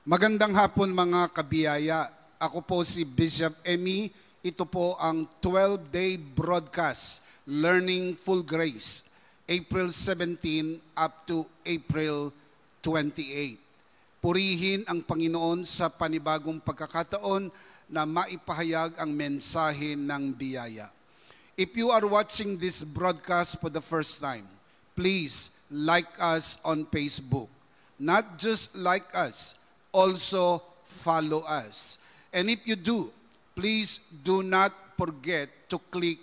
Magandang hapon mga kabiyaya. Ako po si Bishop Emi. Ito po ang 12-day broadcast, Learning Full Grace, April 17 up to April 28. Purihin ang Panginoon sa panibagong pagkakataon na maipahayag ang mensahe ng biyaya. If you are watching this broadcast for the first time, please like us on Facebook. Not just like us, also follow us. And if you do, please do not forget to click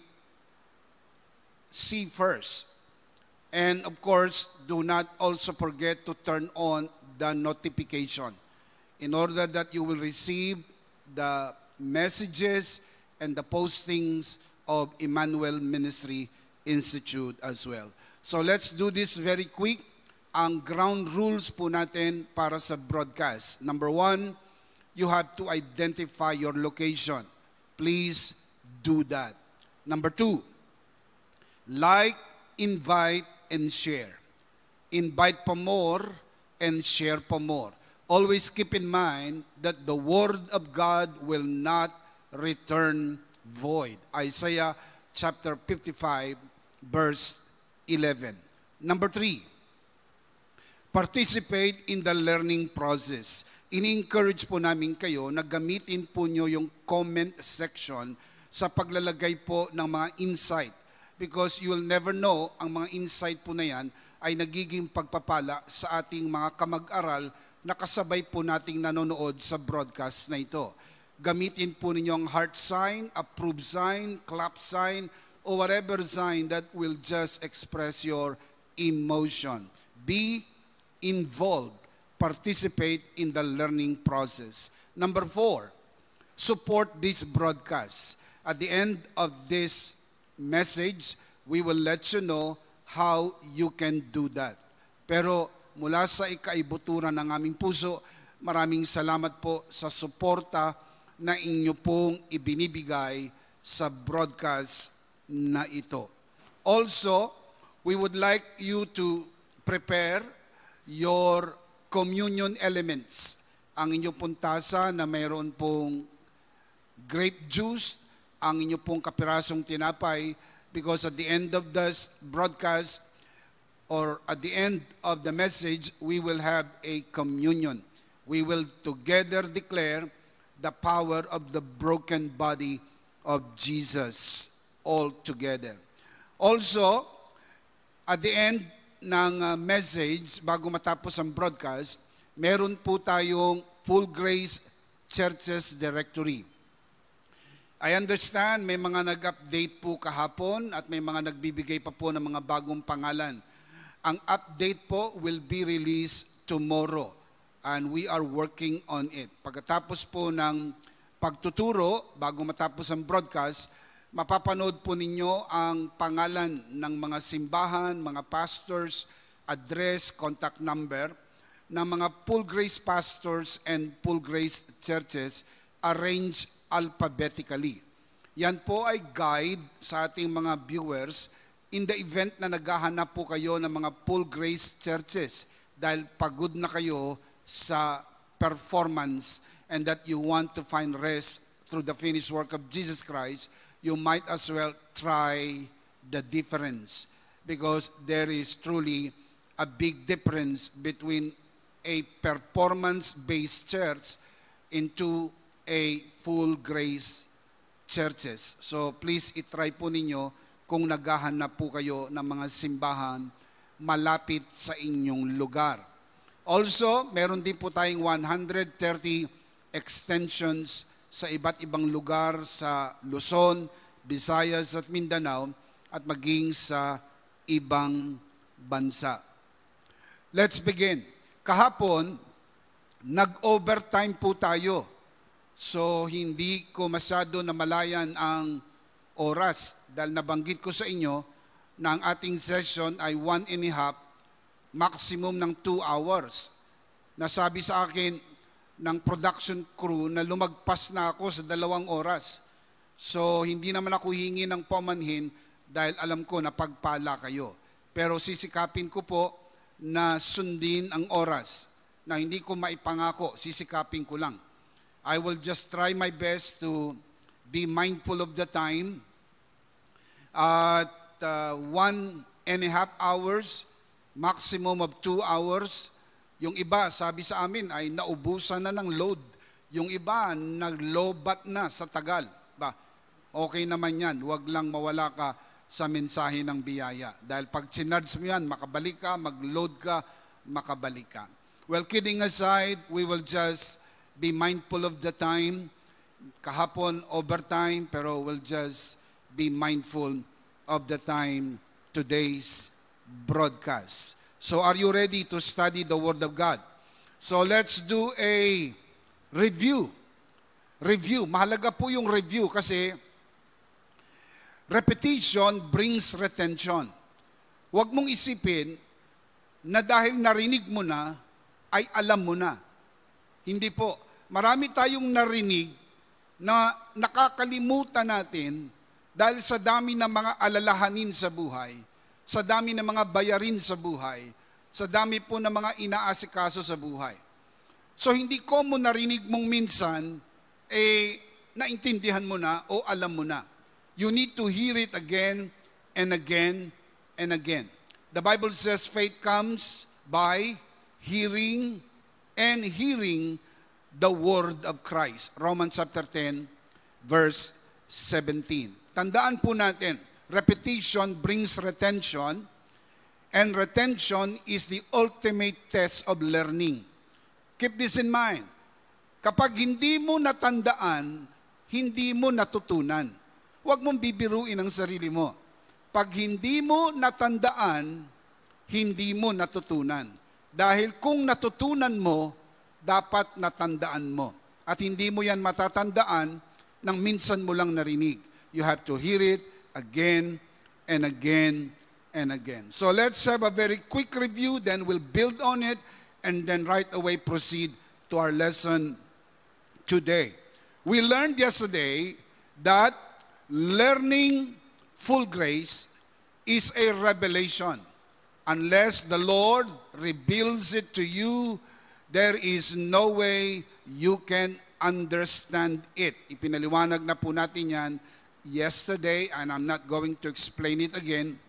see first. And of course, do not also forget to turn on the notification in order that you will receive the messages and the postings of Emmanuel Ministry Institute as well. So let's do this very quick. Ang ground rules po natin para sa broadcast. Number 1, you have to identify your location. Please do that. Number 2, like, invite, and share. Invite pa more and share pa more. Always keep in mind that the Word of God will not return void. Isaiah chapter 55, verse 11. Number 3, participate in the learning process. Ini-encourage po namin kayo na gamitin po nyo yung comment section sa paglalagay po ng mga insight. Because you will never know, ang mga insight po na yan ay nagiging pagpapala sa ating mga kamag-aral na kasabay po nating nanonood sa broadcast na ito. Gamitin po ninyo ang heart sign, approve sign, clap sign, or whatever sign that will just express your emotion. Be involved, participate in the learning process. Number 4, support this broadcast. At the end of this message, we will let you know how you can do that. Pero mula sa ikaibuturan ng aming puso, maraming salamat po sa suporta na inyo pong ibinibigay sa broadcast na ito. Also, we would like you to prepare your communion elements. Ang inyong puntasa na mayroon pong grape juice, ang inyong pong kapirasong tinapay, because at the end of this broadcast or at the end of the message, we will have a communion. We will together declare the power of the broken body of Jesus all together. Also, at the end ng message, bago matapos ang broadcast, meron po tayong Full Grace Churches Directory. I understand may mga nag-update po kahapon at may mga nagbibigay pa po ng mga bagong pangalan. Ang update po will be released tomorrow and we are working on it. Pagkatapos po ng pagtuturo, bago matapos ang broadcast, mapapanood po ninyo ang pangalan ng mga simbahan, mga pastors, address, contact number ng mga Full Grace pastors and Full Grace churches arranged alphabetically. Yan po ay guide sa ating mga viewers in the event na naghahanap po kayo ng mga Full Grace churches dahil pagod na kayo sa performance and that you want to find rest through the finished work of Jesus Christ. You might as well try the difference because there is truly a big difference between a performance-based church into a full grace churches. So please itry po ninyo kung naghahanap po kayo ng mga simbahan malapit sa inyong lugar. Also, meron din po tayong 130 extensions sa iba't ibang lugar sa Luzon, Visayas at Mindanao at maging sa ibang bansa. Let's begin. Kahapon, nag-overtime po tayo. So, hindi ko masyado namalayan ang oras dahil nabanggit ko sa inyo na ang ating session ay 1.5, maximum ng 2 hours. Nasabi sa akin ng production crew na lumagpas na ako sa 2 oras. So, hindi naman ako hingi ng pamanhin dahil alam ko na pagpala kayo. Pero sisikapin ko po na sundin ang oras. na hindi ko maipangako, sisikapin ko lang. I will just try my best to be mindful of the time. At 1.5 hours, maximum of 2 hours. Yung iba, sabi sa amin, ay naubusan na ng load. Yung iba, naglobat na sa tagal. Okay naman yan, huwag lang mawala ka sa mensahe ng biyaya. Dahil pag chinarge mo yan, makabalik ka, mag-load ka, makabalik ka. Well, kidding aside, we will just be mindful of the time. Kahapon, overtime, pero we'll just be mindful of the time, today's broadcast. So are you ready to study the Word of God? So let's do a review. Mahalaga po yung review kasi repetition brings retention. Huwag mong isipin na dahil narinig mo na, ay alam mo na. Hindi po. Marami tayong narinig na nakakalimutan natin dahil sa dami ng mga alalahanin sa buhay, sa dami ng mga bayarin sa buhay, sa dami po ng mga inaasikaso sa buhay. So hindi ko mo narinig mong minsan, naintindihan mo na o alam mo na. You need to hear it again and again and again. The Bible says faith comes by hearing and hearing the word of Christ. Romans chapter 10, verse 17. Tandaan po natin, repetition brings retention, and retention is the ultimate test of learning. Keep this in mind. Kapag hindi mo natandaan, hindi mo natutunan. Huwag mong bibiruin ang sarili mo. Pag hindi mo natandaan, hindi mo natutunan. Dahil kung natutunan mo, dapat natandaan mo. At hindi mo yan matatandaan nang minsan mo lang narinig. You have to hear it again and again and again. So let's have a very quick review, then we'll build on it, and then right away proceed to our lesson today. We learned yesterday that learning full grace is a revelation. Unless the Lord reveals it to you, there is no way you can understand it. Ipinaliwanag na po natin yan yesterday, and I'm not going to explain it again.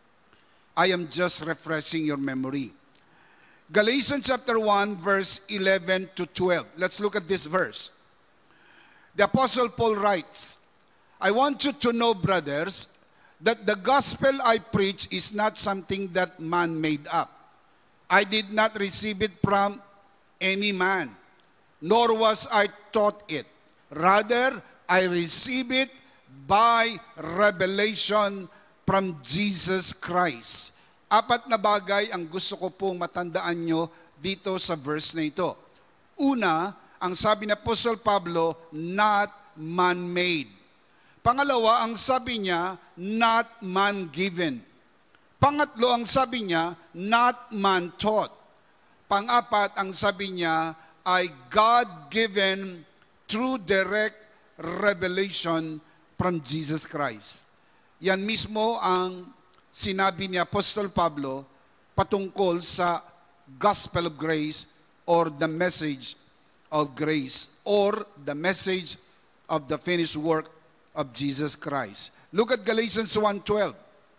I am just refreshing your memory. Galatians chapter 1, verse 11 to 12. Let's look at this verse. The Apostle Paul writes, I want you to know, brothers, that the gospel I preach is not something that man made up. I did not receive it from any man, nor was I taught it. Rather, I received it by revelation from Jesus Christ. 4 na bagay ang gusto ko pong matandaan nyo dito sa verse na ito. Una, ang sabi ni Apostle Pablo, not man-made. Pangalawa, ang sabi niya, not man-given. Pangatlo, ang sabi niya, not man-taught. Pang-apat, ang sabi niya, ay God-given through direct revelation from Jesus Christ. Yan mismo ang sinabi ni Apostol Pablo patungkol sa gospel of grace or the message of grace or the message of the finished work of Jesus Christ. Look at Galatians 1:12.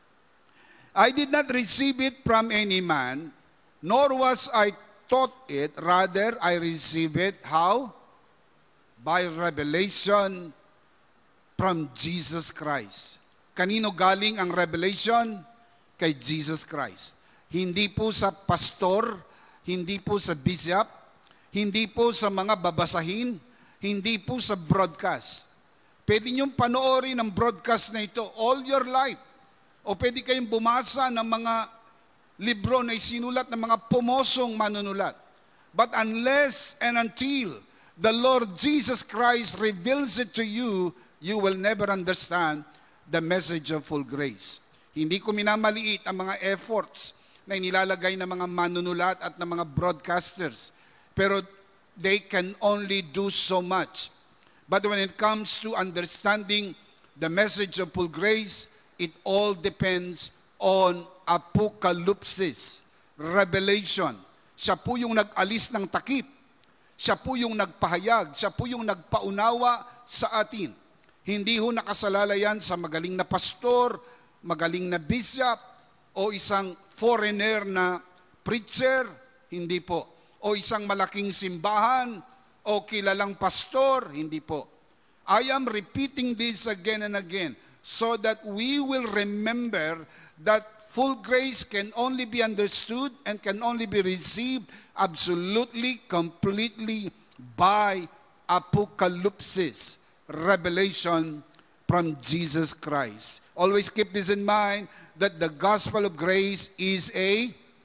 I did not receive it from any man, nor was I taught it. Rather, I received it. How? By revelation from Jesus Christ. Kanino galing ang revelation? Kay Jesus Christ. Hindi po sa pastor, hindi po sa bishop, hindi po sa mga babasahin, hindi po sa broadcast. Pwede niyong panoorin ang broadcast na ito all your life. O pwede kayong bumasa ng mga libro na isinulat ng mga pumosong manunulat. But unless and until the Lord Jesus Christ reveals it to you, you will never understand the message of full grace. Hindi ko minamaliit ang mga efforts na inilalagay ng mga manunulat at ng mga broadcasters. Pero they can only do so much. But when it comes to understanding the message of full grace, it all depends on apocalypsis, revelation. Siya po yung nag-alis ng takip. Siya po yung nagpahayag. Siya po yung nagpaunawa sa atin. Hindi ho nakasalalayan sa magaling na pastor, magaling na bishop, o isang foreigner na preacher. Hindi po. O isang malaking simbahan, o kilalang pastor. Hindi po. I am repeating this again and again so that we will remember that full grace can only be understood and can only be received absolutely, completely by apocalypsis, revelation from Jesus Christ. Always keep this in mind that the gospel of grace is a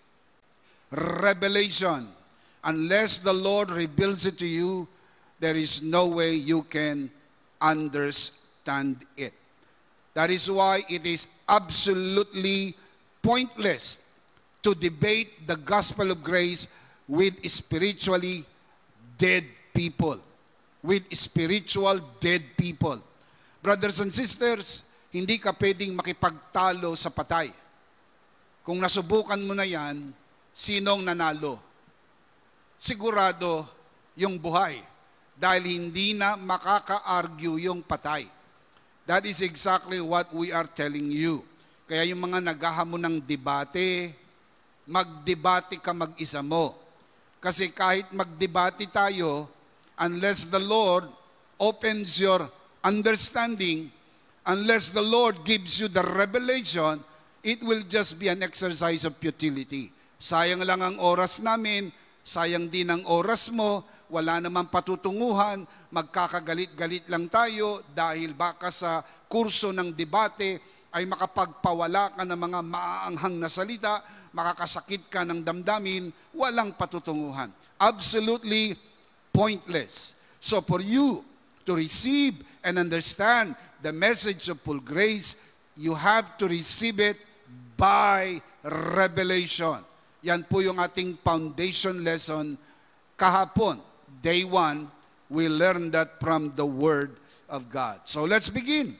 revelation. Unless the Lord reveals it to you, there is no way you can understand it. That is why it is absolutely pointless to debate the gospel of grace with spiritually dead people. With spiritual dead people. Brothers and sisters, hindi ka pwedeng makipagtalo sa patay. Kung nasubukan mo na yan, sinong nanalo? Sigurado yung buhay. Dahil hindi na makaka-argue yung patay. That is exactly what we are telling you. Kaya yung mga naghahamon ng debate, magdebate ka mag-isa mo. Kasi kahit magdebate tayo, unless the Lord opens your understanding, unless the Lord gives you the revelation, it will just be an exercise of futility. Sayang lang ang oras namin, sayang din ang oras mo, wala namang patutunguhan, magkakagalit-galit lang tayo dahil baka sa kurso ng debate ay makapagpawala ka ng mga maaanghang na salita, makakasakit ka ng damdamin, walang patutunguhan. Absolutely pointless. So for you to receive and understand the message of full grace, you have to receive it by revelation. Yan po yung ating foundation lesson kahapon. Day 1, we learned that from the Word of God. So let's begin.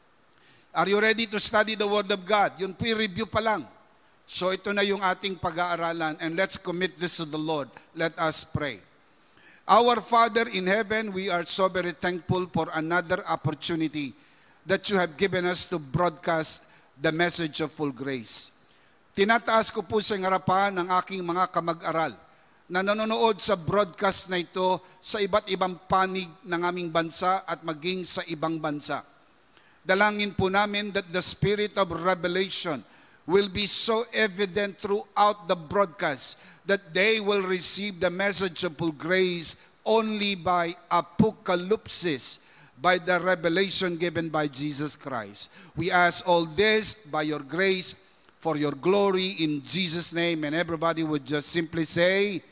Are you ready to study the Word of God? Yun po review pa lang. So ito na yung ating pag-aaralan and let's commit this to the Lord. Let us pray. Our Father in heaven, we are so very thankful for another opportunity that you have given us to broadcast the message of full grace. Tinataas ko po sa harapan ng aking mga kamag-aral na nanonood sa broadcast na ito sa iba't ibang panig ng aming bansa at maging sa ibang bansa. Dalangin po namin that the spirit of revelation will be so evident throughout the broadcast that they will receive the message of full grace only by apocalypsis, by the revelation given by Jesus Christ. We ask all this by your grace, for your glory, in Jesus' name. And everybody would just simply say,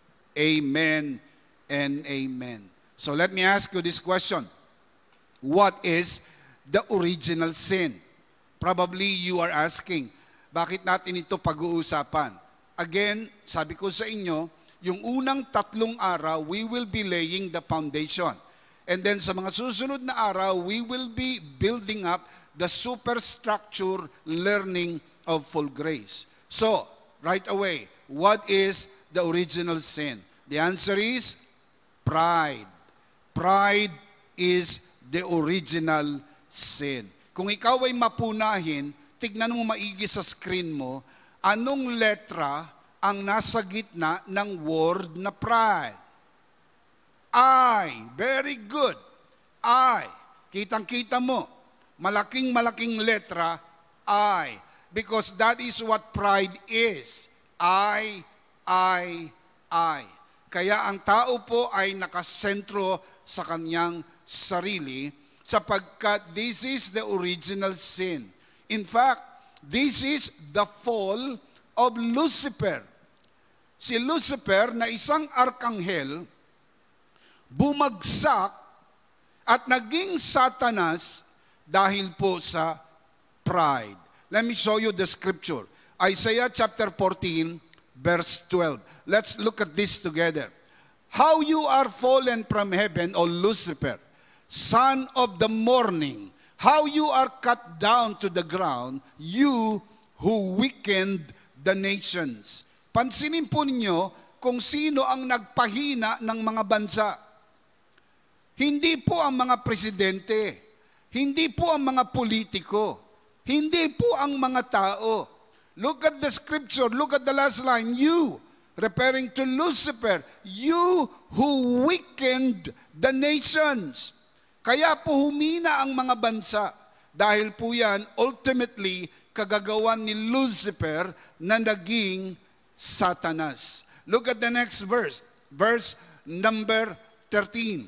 Amen and amen. So let me ask you this question. What is the original sin? Probably you are asking, bakit natin ito pag-uusapan? Again, sabi ko sa inyo, yung unang 3 araw, we will be laying the foundation. And then sa mga susunod na araw, we will be building up the superstructure learning of full grace. So, right away, what is the original sin? The answer is pride. Pride is the original sin. Kung ikaw ay mapunahin, tignan mo maigi sa screen mo, anong letra ang nasa gitna ng word na pride? I. Very good. I. Kitang-kita mo. Malaking letra, I. Because that is what pride is. I. Kaya ang tao po ay nakasentro sa kanyang sarili sapagkat this is the original sin. In fact, this is the fall of Lucifer. Si Lucifer na isang arkanghel, bumagsak at naging Satanas dahil po sa pride. Let me show you the scripture. Isaiah chapter 14, verse 12. Let's look at this together. How you are fallen from heaven, O Lucifer, son of the morning. How you are cut down to the ground, you who weakened the nations. Pansinin po ninyo kung sino ang nagpahina ng mga bansa. Hindi po ang mga presidente, hindi po ang mga politiko, hindi po ang mga tao. Look at the scripture, look at the last line, you, referring to Lucifer, you who weakened the nations. Kaya po humina ang mga bansa. Dahil po yan, ultimately, kagagawan ni Lucifer na naging Satanas. Look at the next verse. Verse number 13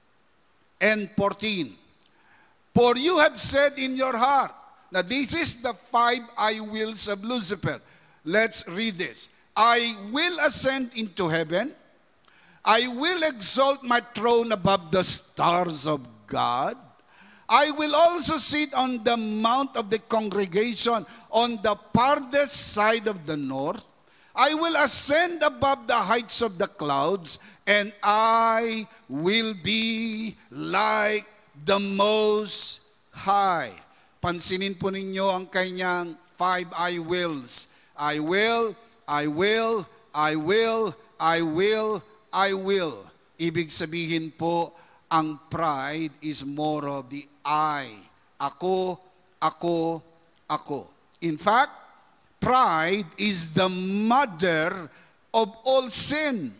and 14. For you have said in your heart, now this is the 5 I wills of Lucifer. Let's read this. I will ascend into heaven. I will exalt my throne above the stars of God. I will also sit on the mount of the congregation on the farthest side of the north. I will ascend above the heights of the clouds, and I will be like the Most High. Pansinin po ninyo ang kanyang 5 I wills. I will, I will, I will, I will, I will. Ibig sabihin po, ang pride is more of the I. Ako, ako, ako. In fact, pride is the mother of all sin.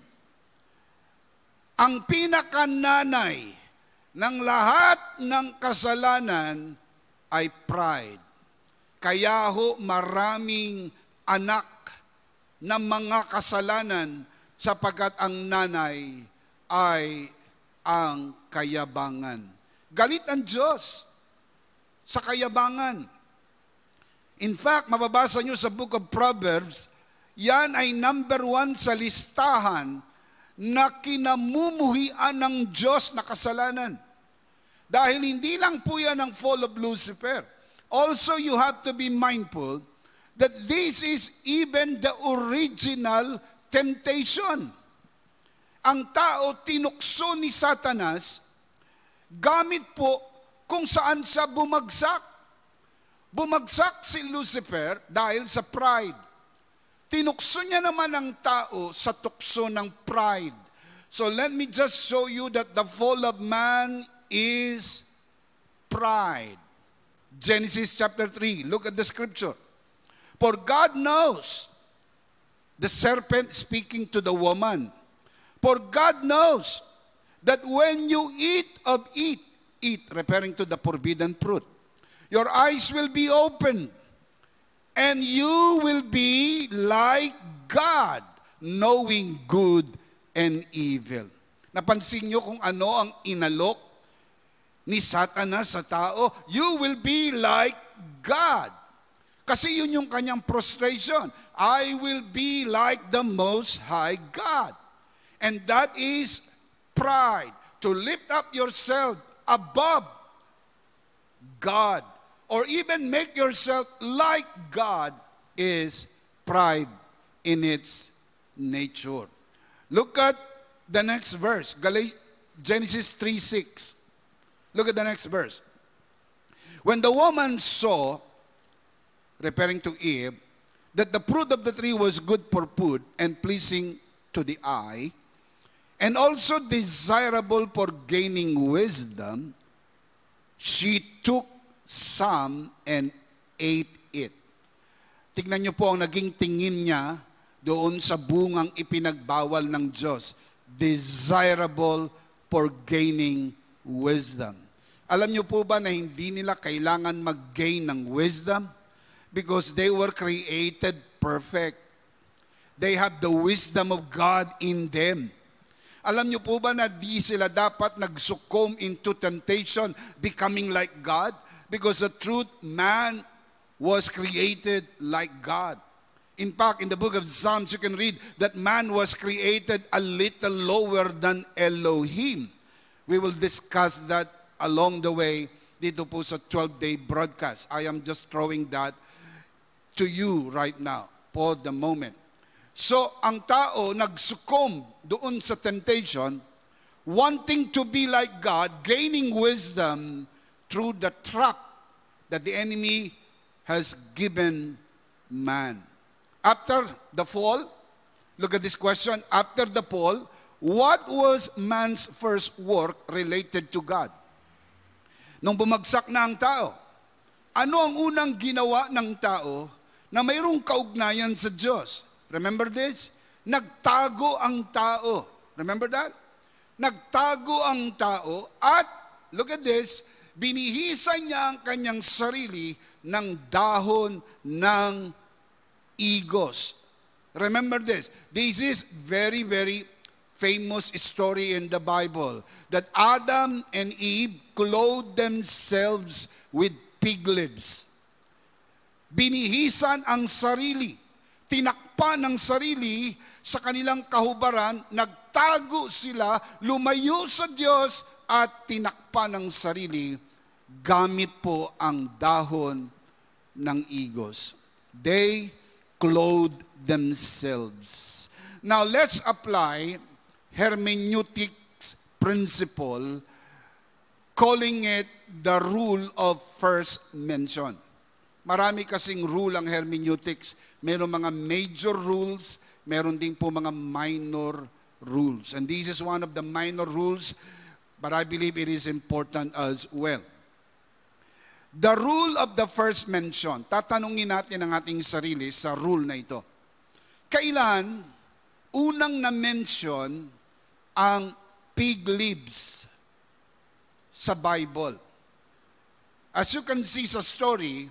Ang pinakananay ng lahat ng kasalanan ay pride. Kaya ho maraming anak ng mga kasalanan sapagkat ang nanay ay ang kayabangan. Galit ang Diyos sa kayabangan. In fact, mababasa nyo sa book of Proverbs, yan ay number 1 sa listahan na kinamumuhian ng Diyos na kasalanan. Dahil hindi lang po yan ang fall of Lucifer. Also, you have to be mindful that this is even the original temptation. Ang tao tinukso ni Satanas gamit po kung saan siya bumagsak. Bumagsak si Lucifer dahil sa pride. Tinukso niya naman ang tao sa tukso ng pride. So let me just show you that the fall of man is pride. Genesis chapter 3, look at the scripture. For God knows, the serpent speaking to the woman, for God knows that when you eat, referring to the forbidden fruit, your eyes will be opened, and you will be like God, knowing good and evil. Napansin nyo kung ano ang inalok ni Satanas sa tao? You will be like God. Kasi yun yung kanyang prostration. I will be like the Most High God. And that is pride. To lift up yourself above God. Or even make yourself like God is pride in its nature. Look at the next verse. Genesis 3:6. Look at the next verse. When the woman saw, referring to Eve, that the fruit of the tree was good for food and pleasing to the eye, and also desirable for gaining wisdom, she took some and ate it. Tignan niyo po ang naging tingin niya doon sa bungang ipinagbawal ng Diyos. Desirable for gaining wisdom. Alam niyo po ba na hindi nila kailangan mag-gain ng wisdom? Because they were created perfect. They have the wisdom of God in them. Alam niyo po ba na di sila dapat nagsuccumb into temptation, becoming like God? Because the truth, man was created like God. In fact, in the book of Psalms, you can read that man was created a little lower than Elohim. We will discuss that along the way dito po sa 12-day broadcast. I am just throwing that to you right now for the moment. So, ang tao nagsuccumb doon sa temptation, wanting to be like God, gaining wisdom through the trap that the enemy has given man. After the fall, Look at this question. After the fall, what was man's first work related to God? Nung bumagsak na ang tao, ano ang unang ginawa ng tao na mayroong kaugnayan sa Diyos? Remember this? Nagtago ang tao. Remember that? Nagtago ang tao at, look at this, binihisa niya ang kanyang sarili ng dahon ng igos. Remember this. This is very, very famous story in the Bible that Adam and Eve clothed themselves with pig lips. Binihisan ang sarili, tinakpan ang sarili sa kanilang kahubaran, nagtago sila, lumayo sa Diyos at tinakpan ang sarili gamit po ang dahon ng igos. They clothed themselves. Now let's apply hermeneutics principle, calling it the rule of first mention. Marami kasing rule ang hermeneutics. Meron mga major rules, meron din po mga minor rules. And this is one of the minor rules, but I believe it is important as well. The rule of the first mention. Tatanungin natin ang ating sarili sa rule na ito. Kailan unang na-mention ang pig leaves sa Bible? As you can see sa story,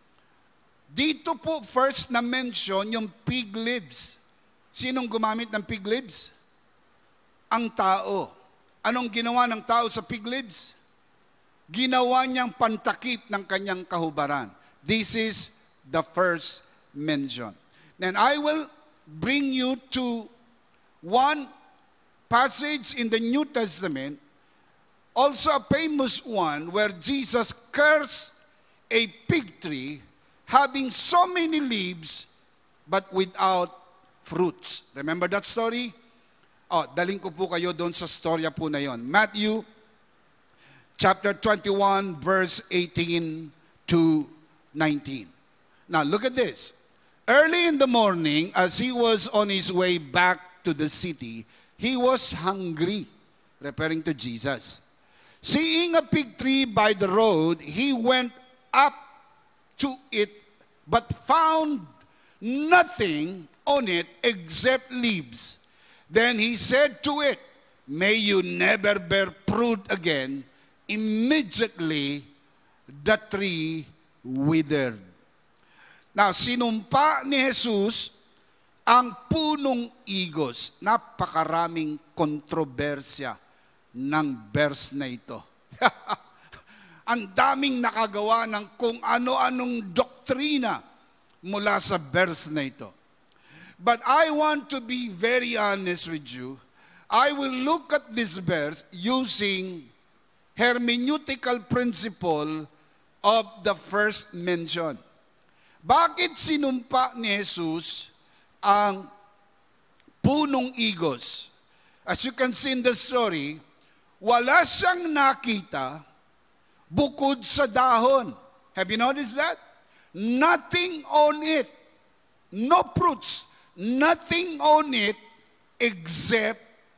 dito po first na-mention yung pig leaves. Sinong gumamit ng pig leaves? Ang tao. Anong ginawa ng tao sa pig leaves? Ginawa niyang pantakip ng kanyang kahubaran. This is the first mention. Then I will bring you to one passage in the New Testament, also a famous one, where Jesus cursed a fig tree having so many leaves but without fruits. Remember that story? Daling ko po kayo doon sa storya po na yon. Matthew chapter 21 verse 18 to 19. Now look at this. Early in the morning, as he was on his way back to the city, he was hungry, referring to Jesus. Seeing a fig tree by the road, he went up to it, but found nothing on it except leaves. Then he said to it, "May you never bear fruit again." Immediately, the tree withered. Now, sinumpa ni Jesus ang punong igos. Napakaraming kontrobersya ng verse na ito. Ang daming nakagawa ng kung ano-anong doktrina mula sa verse na ito. But I want to be very honest with you. I will look at this verse using hermeneutical principle of the first mention. Bakit sinumpa ni Jesus ang punong igos? As you can see in the story, wala siyang nakita bukod sa dahon. Have you noticed that? Nothing on it. No fruits. Nothing on it except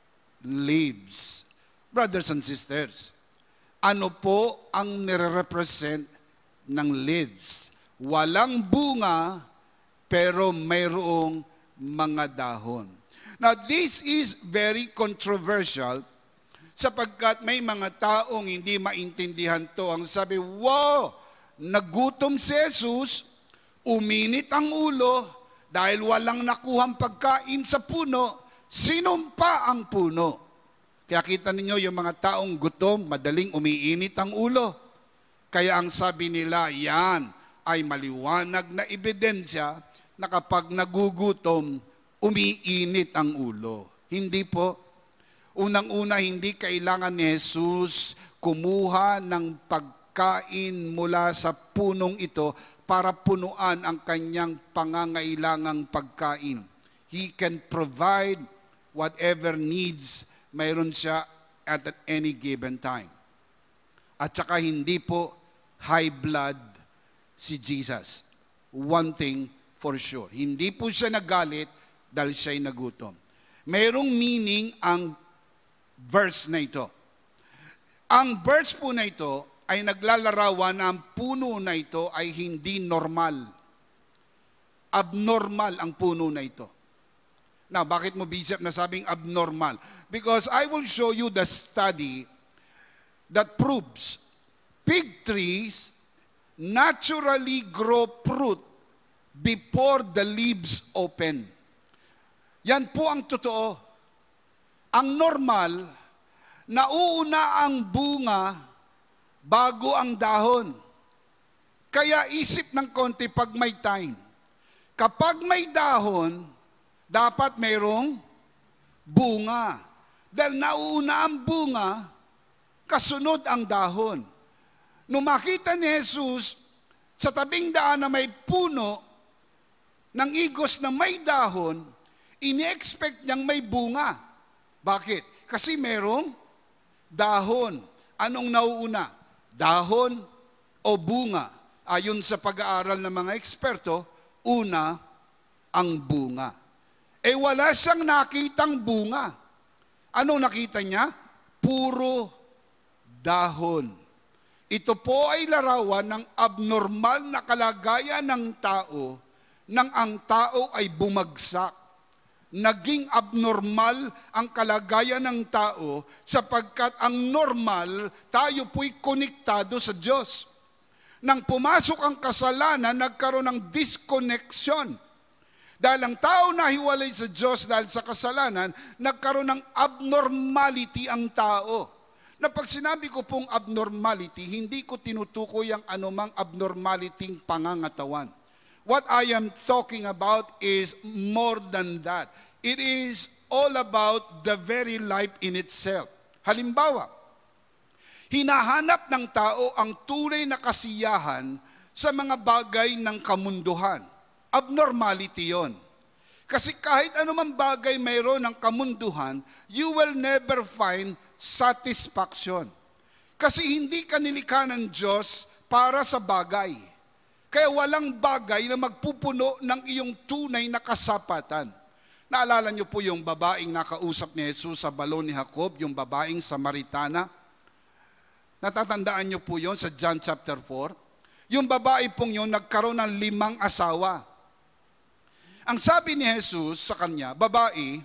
leaves. Brothers and sisters, ano po ang nire-represent ng leaves? Walang bunga, pero mayroong mga dahon. Now, this is very controversial sapagkat may mga taong hindi maintindihan to. Ang sabi, wow, nagutom si Jesus, uminit ang ulo, dahil walang nakuhang pagkain sa puno, sinumpa ang puno. Kaya kita ninyo yung mga taong gutom, madaling umiinit ang ulo. Kaya ang sabi nila, yan ay maliwanag na ebidensya na kapag nagugutom, umiinit ang ulo. Hindi po. Unang-una, hindi kailangan ni Jesus kumuha ng pagkain mula sa punong ito para punuan ang kanyang pangangailangang pagkain. He can provide whatever needs mayroon siya at any given time. At saka hindi po high blood si Jesus. One thing for sure. Hindi po siya nagalit dahil siya'y nagutom. Mayroong meaning ang verse na ito. Ang verse po na ito ay naglalarawan na ang puno na ito ay hindi normal. Abnormal ang puno na ito. Now, bakit mo, Bishop, nasabing abnormal? Because I will show you the study that proves fig trees naturally grow fruit before the leaves open. Yan po ang totoo. Ang normal, nauuna ang bunga bago ang dahon. Kaya isip ng konti pag may time. Kapag may dahon, dapat mayroong bunga. Dahil nauuna ang bunga, kasunod ang dahon. Nung makita ni Jesus sa tabing daan na may puno ng igos na may dahon, ini-expect niyang may bunga. Bakit? Kasi merong dahon. Anong nauuna? Dahon o bunga? Ayon sa pag-aaral ng mga eksperto, una ang bunga. Wala siyang nakitang bunga. Anong nakita niya? Puro dahon. Ito po ay larawan ng abnormal na kalagayan ng tao nang ang tao ay bumagsak. Naging abnormal ang kalagayan ng tao sapagkat ang normal, tayo po'y konektado sa Diyos. Nang pumasok ang kasalanan, nagkaroon ng disconnection. Dahil ang tao nahiwalay sa Diyos dahil sa kasalanan, nagkaroon ng abnormality ang tao. Na pag sinabi ko pong abnormality, hindi ko tinutukoy ang anumang abnormality pangangatawan. What I am talking about is more than that. It is all about the very life in itself. Halimbawa, hinahanap ng tao ang tunay na kasiyahan sa mga bagay ng kamunduhan. Abnormality yon. Kasi kahit anumang bagay mayroon ng kamunduhan, you will never find satisfaction. Kasi hindi ka nilikha ng Diyos para sa bagay. Kaya walang bagay na magpupuno ng iyong tunay na kasapatan. Naalala niyo po yung babaeng nakausap ni Jesus sa balon ni Jacob, yung babaeng Samaritana? Natatandaan niyo po yon sa John chapter 4? Yung babae pong yun nagkaroon ng 5 asawa. Ang sabi ni Jesus sa kanya, babae,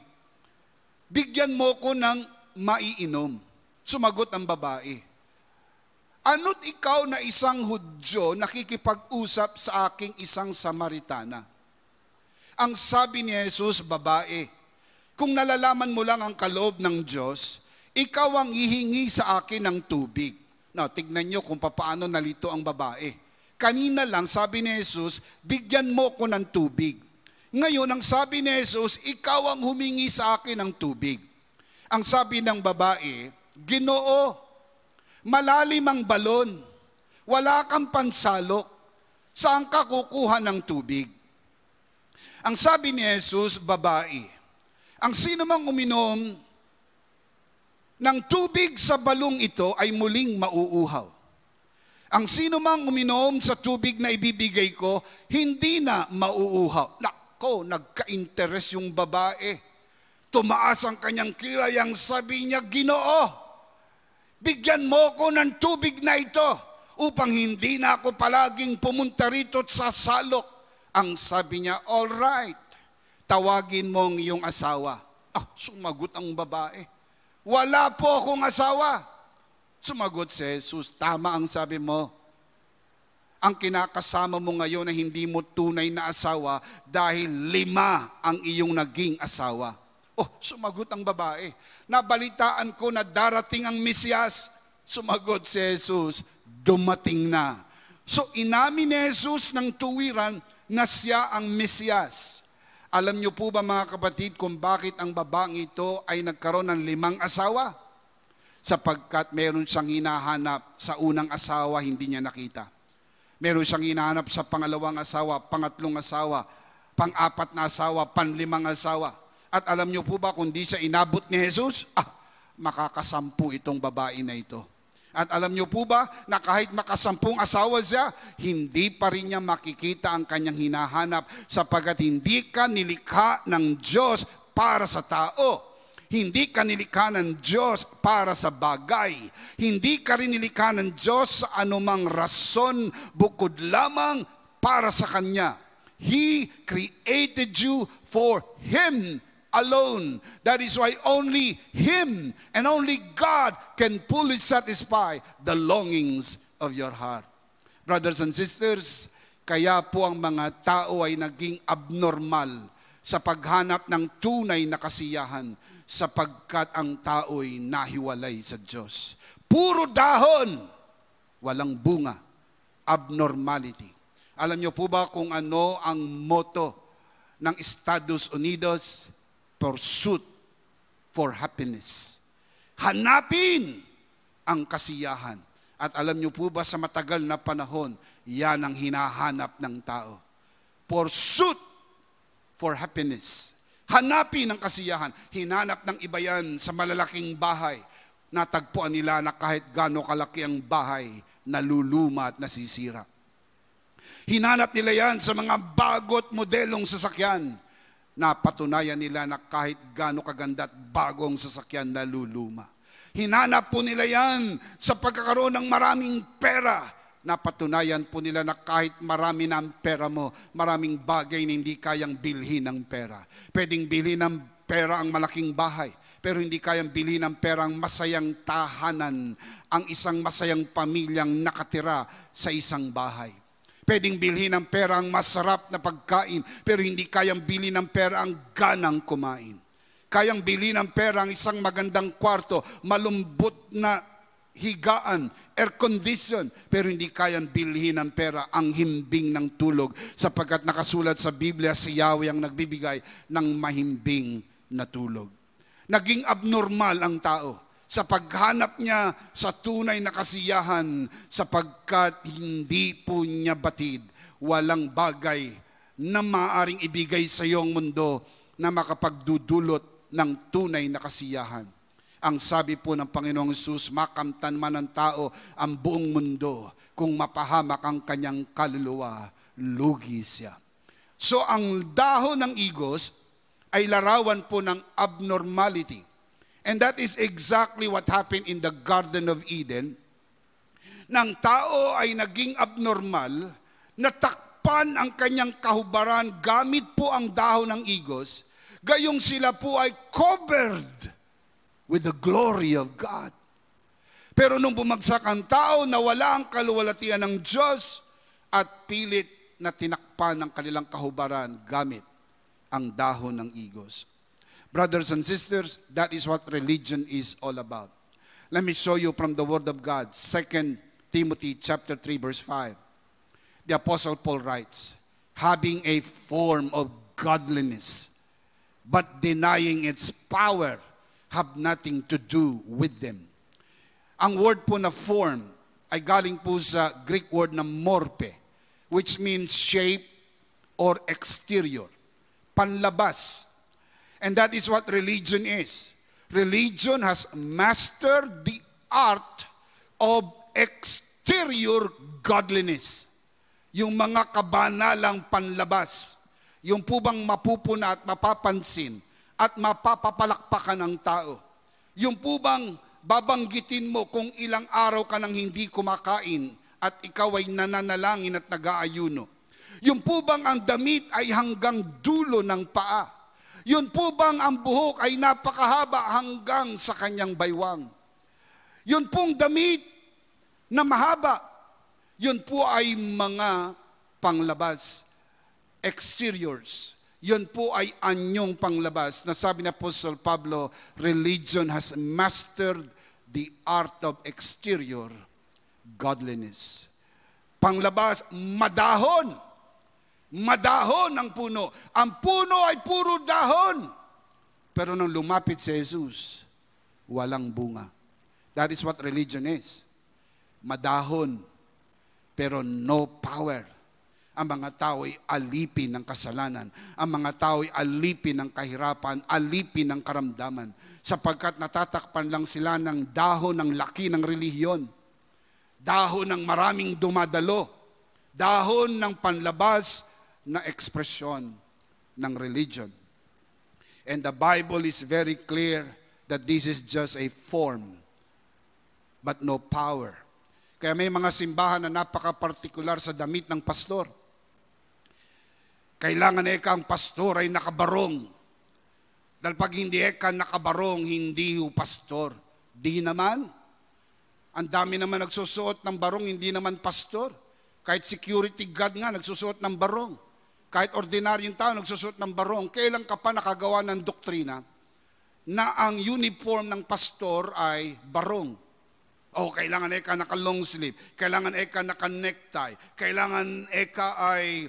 bigyan mo ko ng maiinom. Sumagot ang babae, ano't ikaw na isang Hudyo nakikipag-usap sa aking isang Samaritana? Ang sabi ni Jesus, babae, kung nalalaman mo lang ang kaloob ng Diyos, ikaw ang hihingi sa akin ng tubig. Now, tignan nyo kung paano nalito ang babae. Kanina lang, sabi ni Jesus, bigyan mo ko ng tubig. Ngayon, ang sabi ni Jesus, ikaw ang humingi sa akin ng tubig. Ang sabi ng babae, Ginoo, malalim ang balon, wala kang pansalok, saan ka kukuha ng tubig? Ang sabi ni Jesus, babae, ang sino mang uminom ng tubig sa balong ito ay muling mauuhaw. Ang sino mang uminom sa tubig na ibibigay ko, hindi na mauuhaw. Nako, nagka-interes yung babae. Tumaas ang kanyang kilay, ang sabi niya, Ginoo, bigyan mo ko ng tubig na ito upang hindi na ako palaging pumunta rito at sasalok. Ang sabi niya, all right, tawagin mo ang iyong asawa. Sumagot ang babae, wala po akong asawa. Sumagot si Jesus, tama ang sabi mo. Ang kinakasama mo ngayon na hindi mo tunay na asawa dahil 5 ang iyong naging asawa. Sumagot ang babae, nabalitaan ko na darating ang Mesiyas. Sumagot si Jesus, dumating na. So inamin ni Jesus ng tuwiran na siya ang Mesiyas. Alam niyo po ba mga kapatid kung bakit ang babaeng ito ay nagkaroon ng 5 asawa? Sapagkat meron siyang hinahanap sa unang asawa, hindi niya nakita. Meron siyang hinahanap sa pangalawang asawa, pangatlong asawa, pang-4 na asawa, pan-5 asawa. At alam niyo po ba kung di siya inabot ni Jesus? Makakasampu itong babae na ito. At alam niyo po ba na kahit makasampung asawa siya, hindi pa rin niya makikita ang kanyang hinahanap sapagkat hindi ka nilikha ng Diyos para sa tao. Hindi ka nilikha ng Diyos para sa bagay. Hindi ka rin nilikha ng Diyos sa anumang rason bukod lamang para sa Kanya. He created you for Him alone. That is why only Him and only God can fully satisfy the longings of your heart. Brothers and sisters, kaya po ang mga tao ay naging abnormal sa paghanap ng tunay na kasiyahan sapagkat ang tao'y nahiwalay sa Diyos. Puro dahon, walang bunga, abnormality. Alam niyo po ba kung ano ang motto ng Estados Unidos? Pursuit for happiness. Hanapin ang kasiyahan. At alam niyo po ba sa matagal na panahon, yan ang hinahanap ng tao. Pursuit for happiness. Hanapin ang kasiyahan. Hinanap ng iba yan sa malalaking bahay. Natagpuan nila na kahit gaano kalaki ang bahay, naluluma at nasisira. Hinanap nila yan sa mga bagot modelong sasakyan. Napatunayan nila na kahit gaano kaganda at bagong sasakyan, naluluma. Hinanap po nila yan sa pagkakaroon ng maraming pera. Napatunayan po nila na kahit marami na ang pera mo, maraming bagay na hindi kayang bilhin ng pera. Pwedeng bilhin ng pera ang malaking bahay, pero hindi kayang bilhin ng pera ang masayang tahanan, ang isang masayang pamilyang nakatira sa isang bahay. Pwedeng bilhin ng pera ang masarap na pagkain, pero hindi kayang bilhin ng pera ang ganang kumain. Kayang bilhin ng pera ang isang magandang kwarto, malumbot na higaan, air condition, pero hindi kayang bilhin ng pera ang himbing ng tulog sapagkat nakasulat sa Biblia si Yahweh ang nagbibigay ng mahimbing na tulog. Naging abnormal ang tao sa paghanap niya sa tunay na kasiyahan sapagkat hindi po niya batid. Walang bagay na maaaring ibigay sa iyong mundo na makapagdudulot ng tunay na kasiyahan. Ang sabi po ng Panginoong Hesus, makamtan man ng tao ang buong mundo, kung mapahamak ang kanyang kaluluwa, lugi siya. So ang dahon ng igos ay larawan po ng abnormality. And that is exactly what happened in the Garden of Eden. Nang tao ay naging abnormal, natakpan ang kanyang kahubaran gamit po ang dahon ng igos, gayong sila po ay covered with the glory of God. Pero nung bumagsak ang tao, nawala ang kaluwalhatian ng Diyos at pilit na tinakpan ng kanilang kahubaran gamit ang dahon ng igos. Brothers and sisters, that is what religion is all about. Let me show you from the Word of God, 2 Timothy chapter 3 verse 5. The Apostle Paul writes, having a form of godliness, but denying its power, have nothing to do with them. Ang word po na form ay galing po sa Greek word na morphe, which means shape or exterior, panlabas. And that is what religion is. Religion has mastered the art of exterior godliness. Yung mga kabanalang panlabas, yung po bang mapupuna at mapapansin at mapapapalakpakan ng tao. Yung po bang babanggitin mo kung ilang araw ka nang hindi kumakain at ikaw ay nananalangin at nag-aayuno. Yung po bang ang damit ay hanggang dulo ng paa. Yun po bang ang buhok ay napakahaba hanggang sa kanyang baywang. Yun pong damit na mahaba, yun po ay mga panglabas, exteriors. Yun po ay anyong panglabas. Nasabi ni Apostle Pablo, religion has mastered the art of exterior godliness. Panglabas, madahon. Madahon ang puno. Ang puno ay puro dahon. Pero nang lumapit si Jesus, walang bunga. That is what religion is. Madahon, pero no power. Ang mga tao ay alipin ng kasalanan. Ang mga tao ay alipin ng kahirapan, alipin ng karamdaman. Sapagkat natatakpan lang sila ng dahon ng laki ng relihiyon. dahon ng maraming dumadalo, dahon ng panlabas na ekspresyon ng religion. And the Bible is very clear that this is just a form, but no power. Kaya may mga simbahan na napaka-partikular sa damit ng pastor. Kailangan ang pastor ay nakabarong. Dahil pag hindi nakabarong, hindi pastor. Di naman. Ang dami naman nagsusuot ng barong, hindi naman pastor. Kahit security guard nga, nagsusuot ng barong. Kahit ordinaryong tao, nagsusuot ng barong. Kailan ka pa nakagawa ng doktrina na ang uniform ng pastor ay barong? Kailangan naka-long sleeve. Kailangan naka-necktie. Kailangan ay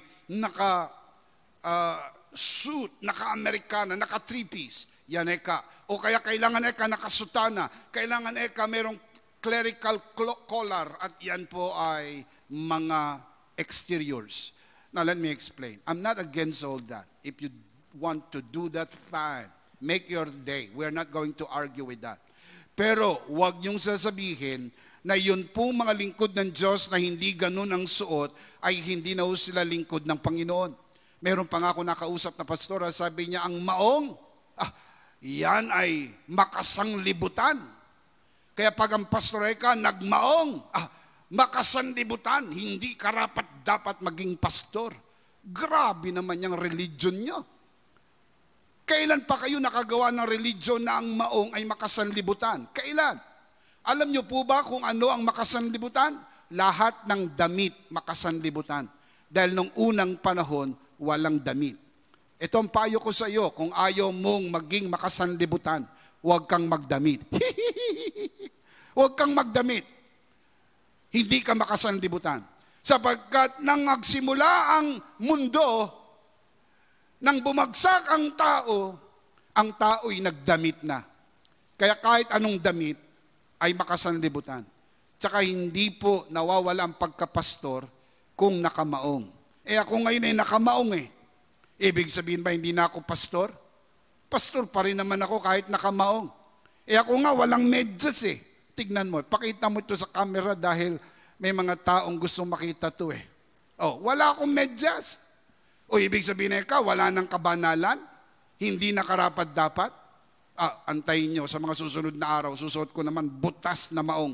naka-suit, naka-Americana, naka-three-piece. Yan O kaya kailangan naka-sutana. Kailangan merong clerical collar. At yan po ay mga exteriors. Now let me explain. I'm not against all that. If you want to do that, fine. Make your day. We're not going to argue with that. Pero huwag niyong sasabihin na yun po mga lingkod ng Diyos na hindi ganun ang suot ay hindi na sila lingkod ng Panginoon. Meron pa nga ako nakausap na pastora, sabi niya ang maong, yan ay makasanglibutan. Kaya pag ang pastor ka nagmaong, makasanlibutan, hindi karapat dapat maging pastor. Grabe naman yung religion nyo. Kailan pa kayo nakagawa ng religion na ang maong ay makasanlibutan? Kailan? Alam nyo po ba kung ano ang makasanlibutan? Lahat ng damit makasanlibutan. Dahil nung unang panahon, walang damit. Ito ang payo ko sa iyo, kung ayaw mong maging makasanlibutan, huwag kang magdamit. Huwag kang magdamit. Hindi ka makasanlibutan. Sapagkat nang magsimula ang mundo, nang bumagsak ang tao'y nagdamit na. Kaya kahit anong damit ay makasanlibutan. Tsaka hindi po nawawala ang pagkapastor kung nakamaong. Ako ngayon ay nakamaong Ibig sabihin ba hindi na ako pastor? Pastor pa rin naman ako kahit nakamaong. Ako nga walang medyas Tignan mo, pakita mo ito sa camera dahil may mga taong gustong makita ito wala akong medyas. Ibig sabihin wala nang kabanalan? Hindi na karapat-dapat? Antayin nyo, sa mga susunod na araw, susuot ko naman butas na maong.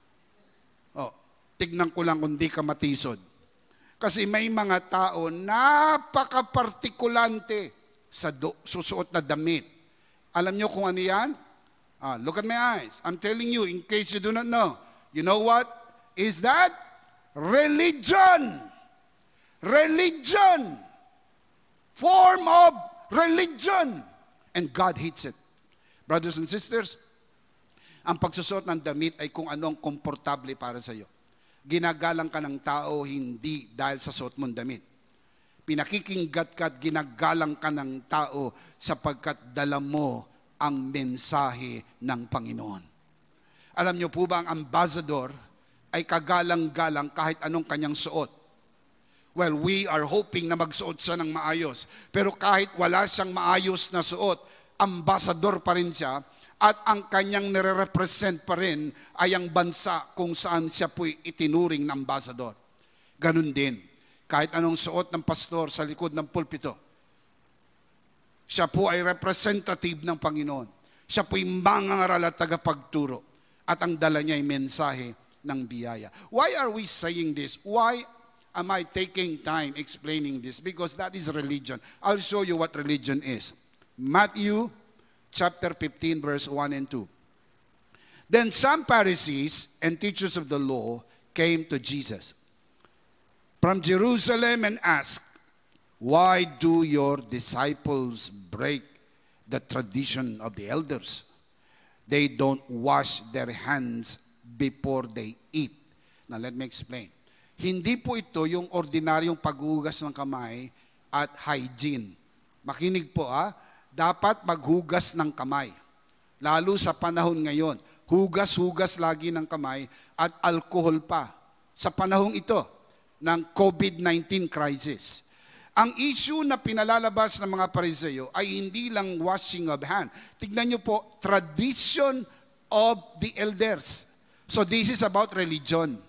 Tignan ko lang kung di ka matisod. Kasi may mga tao napaka-partikulante sa susuot na damit. Alam nyo kung ano yan? Look at my eyes. I'm telling you, in case you do not know. You know what is that? Religion. Religion. Form of religion. And God hates it. Brothers and sisters, ang pagsusuot ng damit ay kung anong komportable para sa iyo. Ginagalang ka ng tao hindi dahil sa suot mong damit. Pinakikinggat ka at ginagalang ka ng tao sapagkat dala mo ang mensahe ng Panginoon. Alam niyo po ba ang ambassador ay kagalang-galang kahit anong kanyang suot? Well, we are hoping na magsuot siya ng maayos. Pero kahit wala siyang maayos na suot, ambassador pa rin siya at ang kanyang nire-represent pa rin ay ang bansa kung saan siya po'y itinuring na ambassador. Ganun din. Kahit anong suot ng pastor sa likod ng pulpito, siya po ay representative ng Panginoon. Siya po'y mangangaral at tagapagturo. At ang dala niya ay mensahe ng biyaya. Why are we saying this? Why am I taking time explaining this? Because that is religion. I'll show you what religion is. Matthew chapter 15 verse 1 and 2. Then some Pharisees and teachers of the law came to Jesus from Jerusalem and asked, "Why do your disciples break the tradition of the elders? They don't wash their hands before they eat." Now let me explain. Hindi po ito yung ordinaryong paghugas ng kamay at hygiene. Makinig po dapat maghugas ng kamay. Lalo sa panahon ngayon, hugas-hugas lagi ng kamay at alcohol pa. Sa panahong ito ng COVID-19 crisis. Ang issue na pinalalabas ng mga Pariseo ay hindi lang washing of hand. Tignan nyo po, tradition of the elders. So this is about religion.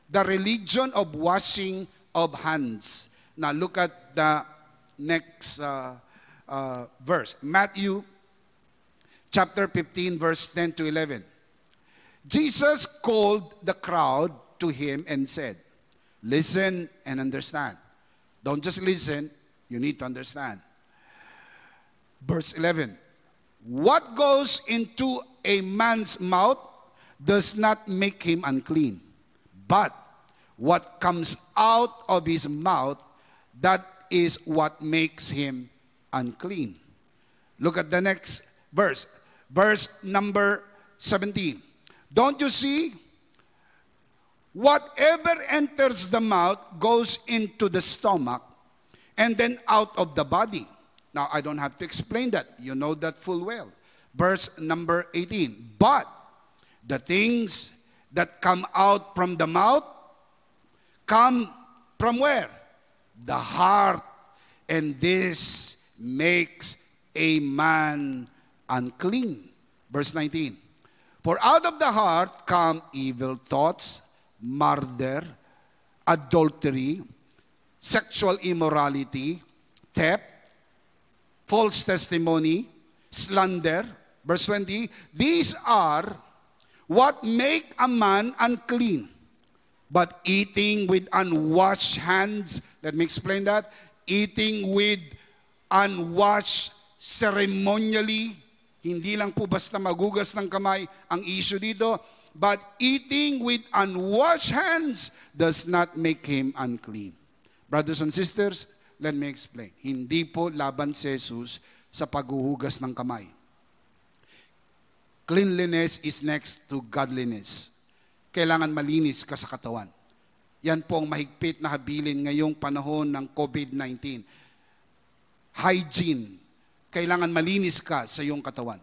the religion of washing of hands. Now look at the next verse. Matthew chapter 15, verse 10 to 11. Jesus called the crowd to him and said, listen and understand. Don't just listen, you need to understand. Verse 11. What goes into a man's mouth does not make him unclean, but what comes out of his mouth, that is what makes him unclean. Look at the next verse. Verse number 17. Don't you see? Whatever enters the mouth goes into the stomach and then out of the body. Now, I don't have to explain that. You know that full well. Verse number 18. But the things that come out from the mouth come from where? The heart. And this makes a man unclean. Verse 19. For out of the heart come evil thoughts, murder, adultery, sexual immorality, theft, false testimony, slander. Verse 20, these are what make a man unclean. But eating with unwashed hands, let me explain that. Eating with unwashed ceremonially, hindi lang po basta magugas ng kamay ang issue dito, but eating with unwashed hands does not make him unclean. Brothers and sisters, let me explain. Hindi po laban si Jesus sa paghuhugas ng kamay. Cleanliness is next to godliness. Kailangan malinis ka sa katawan. Yan po ang mahigpit na habilin ngayong panahon ng COVID-19. Hygiene. Kailangan malinis ka sa iyong katawan.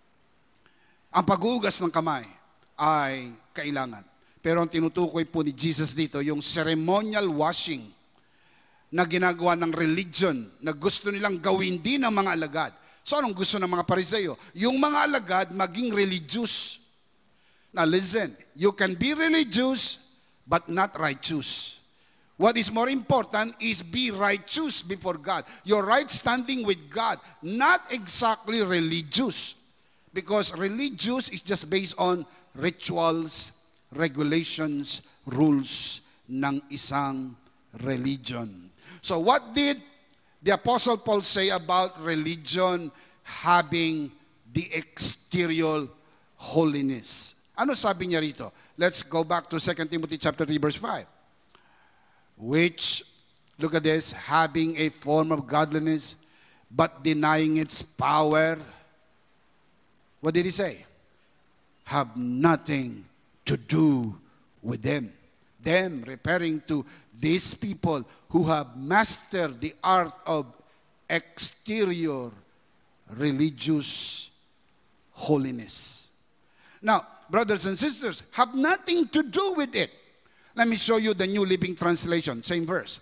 Ang paghuhugas ng kamay ay kailangan. Pero ang tinutukoy po ni Jesus dito, yung ceremonial washing na ginagawa ng religion na gusto nilang gawin din ng mga alagad. So anong gusto ng mga Pariseo? Yung mga alagad maging religious. Now listen, you can be religious but not righteous. What is more important is be righteous before God. Your right standing with God, not exactly religious. Because religious is just based on rituals, regulations, rules ng isang religion. So what did the Apostle Paul say about religion having the exterior holiness? Ano sabi niya rito? Let's go back to 2 Timothy chapter 3 verse 5. Which, look at this, having a form of godliness, but denying its power. What did he say? Have nothing to do with them. Them, referring to these people who have mastered the art of exterior religious holiness. Now, brothers and sisters, have nothing to do with it. Let me show you the New Living Translation, same verse.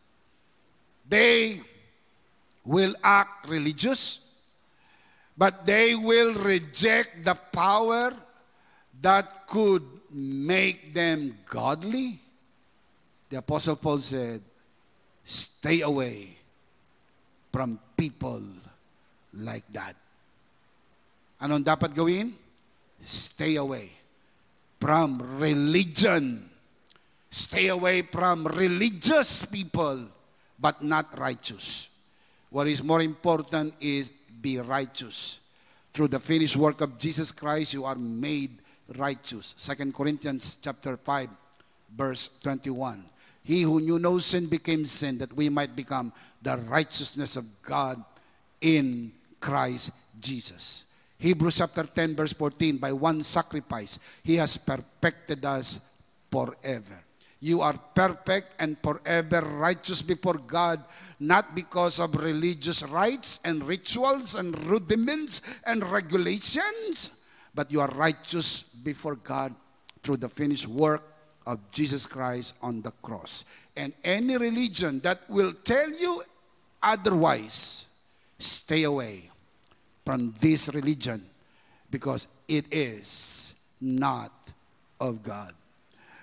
They will act religious, but they will reject the power that could make them godly. The Apostle Paul said, stay away from people like that. Anong dapat gawin? Stay away from religion. Stay away from religious people, but not righteous. What is more important is be righteous. Through the finished work of Jesus Christ, you are made righteous. 2 Corinthians chapter 5, verse 21. He who knew no sin became sin, that we might become the righteousness of God in Christ Jesus. Hebrews chapter 10, verse 14, by one sacrifice, He has perfected us forever. You are perfect and forever righteous before God, not because of religious rites and rituals and rudiments and regulations, but you are righteous before God through the finished work of Jesus Christ on the cross. And any religion that will tell you otherwise, stay away from this religion because it is not of God.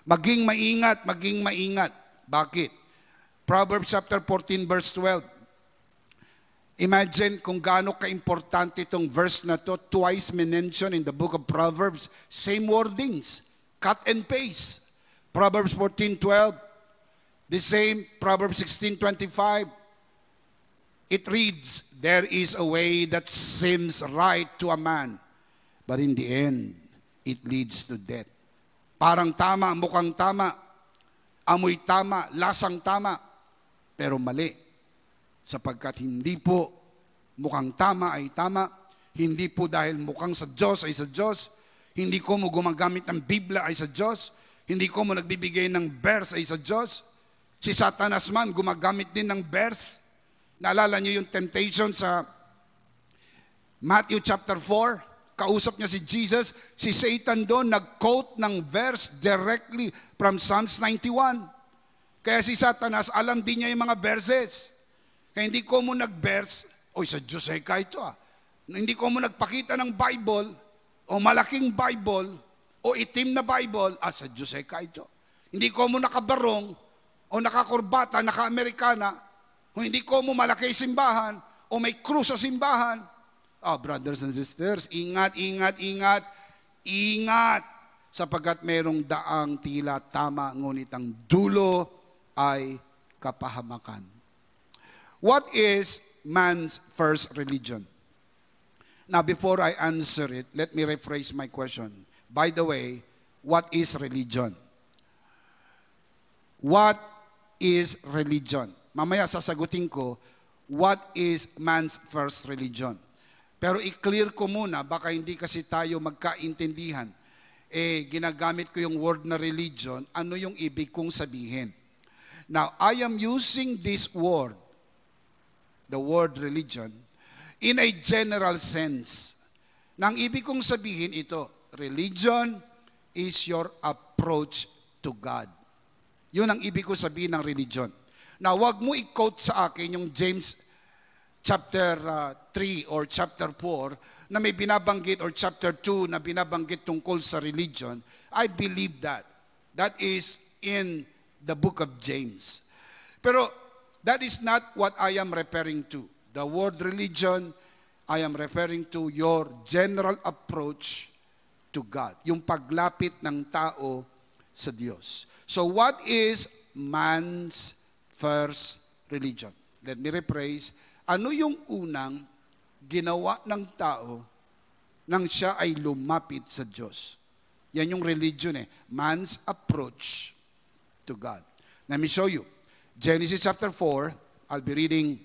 Maging maingat, maging maingat. Bakit? Proverbs chapter 14 verse 12. Imagine kung gaano ka-importante itong verse na to, twice mentioned in the book of Proverbs. Same wordings, cut and paste. Proverbs 14:12, the same, Proverbs 16:25. It reads, there is a way that seems right to a man, but in the end, it leads to death. Parang tama, mukhang tama, amoy tama, lasang tama, pero mali. Sapagkat hindi po mukhang tama ay tama, hindi po dahil mukhang sa Diyos ay sa Diyos, hindi ko mo gumagamit ng Biblia ay sa Diyos, hindi ko mo nagbibigay ng verse ay sa Diyos. Si Satanas man gumagamit din ng verse. Naalala niyo yung temptation sa Matthew chapter 4? Kausap niya si Jesus, si Satan doon nag-quote ng verse directly from Psalms 91. Kaya si Satanas, alam din niya yung mga verses. Kaya hindi ko mo nag-verse, oy sa Diyos ay kahit ito Hindi ko mo nagpakita ng Bible, o malaking Bible, o itim na Bible, sa Diyos ay kahit ito. Hindi ko mo nakabarong, o nakakurbata, naka-Amerikana, o hindi ko mo malaki simbahan, o may krus sa simbahan. Brothers and sisters, ingat, ingat, ingat, ingat, sapagkat merong daang tila tama, ngunit ang dulo ay kapahamakan. What is man's first religion? Now, before I answer it, let me rephrase my question. By the way, what is religion? What is religion? Mamaya sasagutin ko, what is man's first religion? Pero i-clear ko muna, baka hindi kasi tayo magkaintindihan. Ginagamit ko yung word na religion, ano yung ibig kong sabihin? Now, I am using this word, the word religion, in a general sense. Nang ibig kong sabihin ito, religion is your approach to God. Yun ang ibig ko sabihin ng religion. Now, wag mo i-quote sa akin yung James chapter 3 or chapter 4 na may binabanggit, or chapter 2 na binabanggit tungkol sa religion. I believe that. That is in the book of James. Pero that is not what I am referring to. The word religion, I am referring to your general approach to God. Yung paglapit ng tao sa Diyos. So what is man's first religion? Let me rephrase. Ano yung unang ginawa ng tao nang siya ay lumapit sa Diyos? Yan yung religion Man's approach to God. Let me show you. Genesis chapter 4, I'll be reading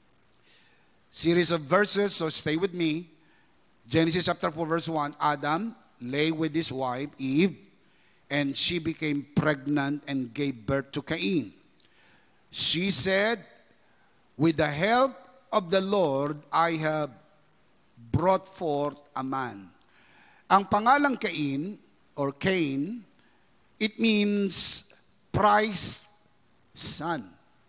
series of verses, so stay with me. Genesis chapter 4 verse 1, Adam lay with his wife, Eve, and she became pregnant and gave birth to Cain. She said, with the help of the Lord, I have brought forth a man. Ang pangalang Cain, or Cain, it means prized son.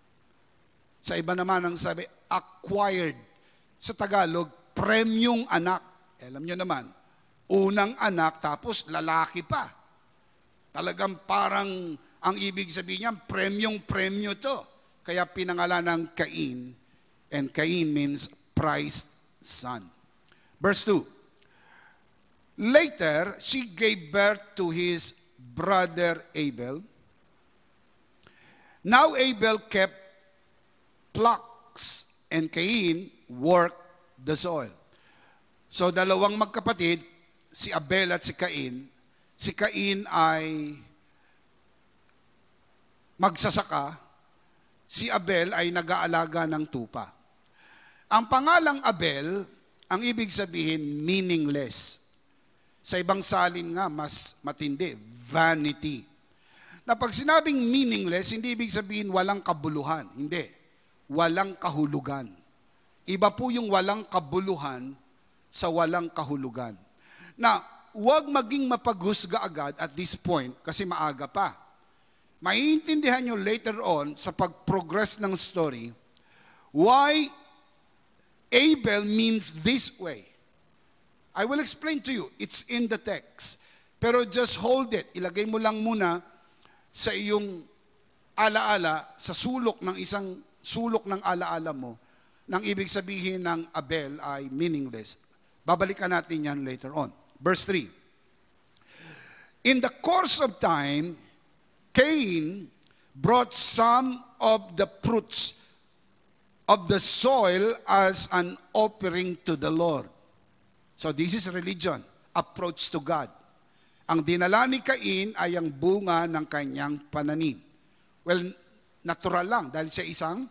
Sa iba naman ang sabi, acquired. Sa Tagalog, premyong anak. Alam nyo naman, unang anak tapos lalaki pa. Talagang parang ang ibig sabihin niya, premyong-premyo to. Kaya pinangalan ng Cain. And Cain means prized son. Verse 2. Later, she gave birth to his brother Abel. Now Abel kept flocks and Cain worked the soil. So dalawang magkapatid, si Abel at si Cain. Si Cain ay magsasaka, si Abel ay nag-aalaga ng tupa. Ang pangalang Abel, ang ibig sabihin meaningless. Sa ibang salin nga, mas matindi, vanity. Na pag sinabing meaningless, hindi ibig sabihin walang kabuluhan. Hindi. Walang kahulugan. Iba po yung walang kabuluhan sa walang kahulugan. Na huwag maging mapaghusga agad at this point kasi maaga pa. Maiintindihan nyo later on sa pag-progress ng story why Abel means this way. I will explain to you. It's in the text. Pero just hold it. Ilagay mo lang muna sa iyong alaala, sa sulok ng isang sulok ng alaala mo, nang ibig sabihin ng Abel ay meaningless. Babalikan natin yan later on. Verse 3. In the course of time, Cain brought some of the fruits of the soil as an offering to the Lord. So this is religion, approach to God. Ang dinala ni Cain ay ang bunga ng kanyang pananim. Well, natural lang dahil siya isang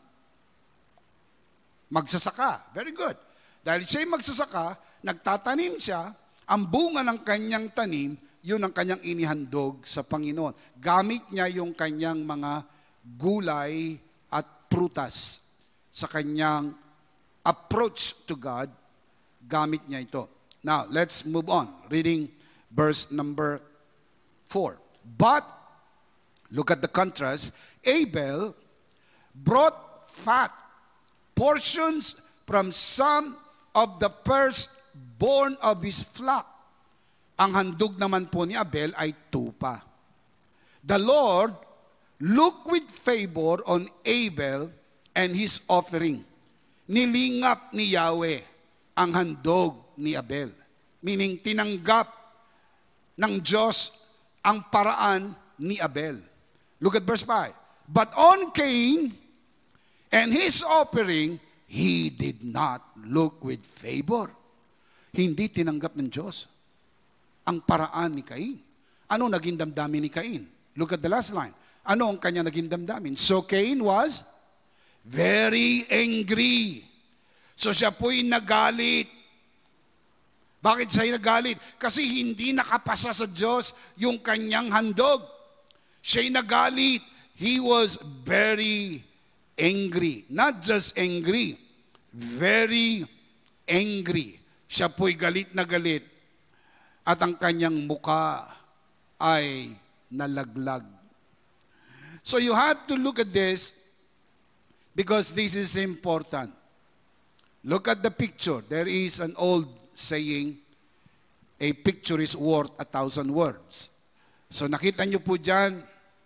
magsasaka. Very good. Dahil siya magsasaka, nagtatanim siya, ang bunga ng kanyang tanim, yun ang kanyang inihandog sa Panginoon. Gamit niya yung kanyang mga gulay at prutas sa kanyang approach to God, gamit niya ito. Now, let's move on. Reading verse number 4. But, look at the contrast, Abel brought fat portions from some of the firstborn of his flock. Ang handog naman po ni Abel ay tupa. The Lord looked with favor on Abel and his offering. Nilingap ni Yahweh ang handog ni Abel. Meaning, tinanggap ng Diyos ang paraan ni Abel. Look at verse 5. But on Cain and his offering, he did not look with favor. Hindi tinanggap ng Diyos ang paraan ni Cain. Ano naging damdamin ni Cain? Look at the last line. Ano ang kanya naging damdamin? So Cain was very angry. So siya po'y nagalit. Bakit siya nagalit? Kasi hindi nakapasa sa Diyos yung kanyang handog. Siya'y nagalit. He was very angry. Not just angry, very angry. Siya po'y galit na galit. At ang kanyang muka ay nalaglag. So you have to look at this because this is important. Look at the picture. There is an old saying, a picture is worth 1,000 words. So nakita niyo po dyan,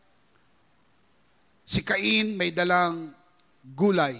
si Cain may dalang gulay.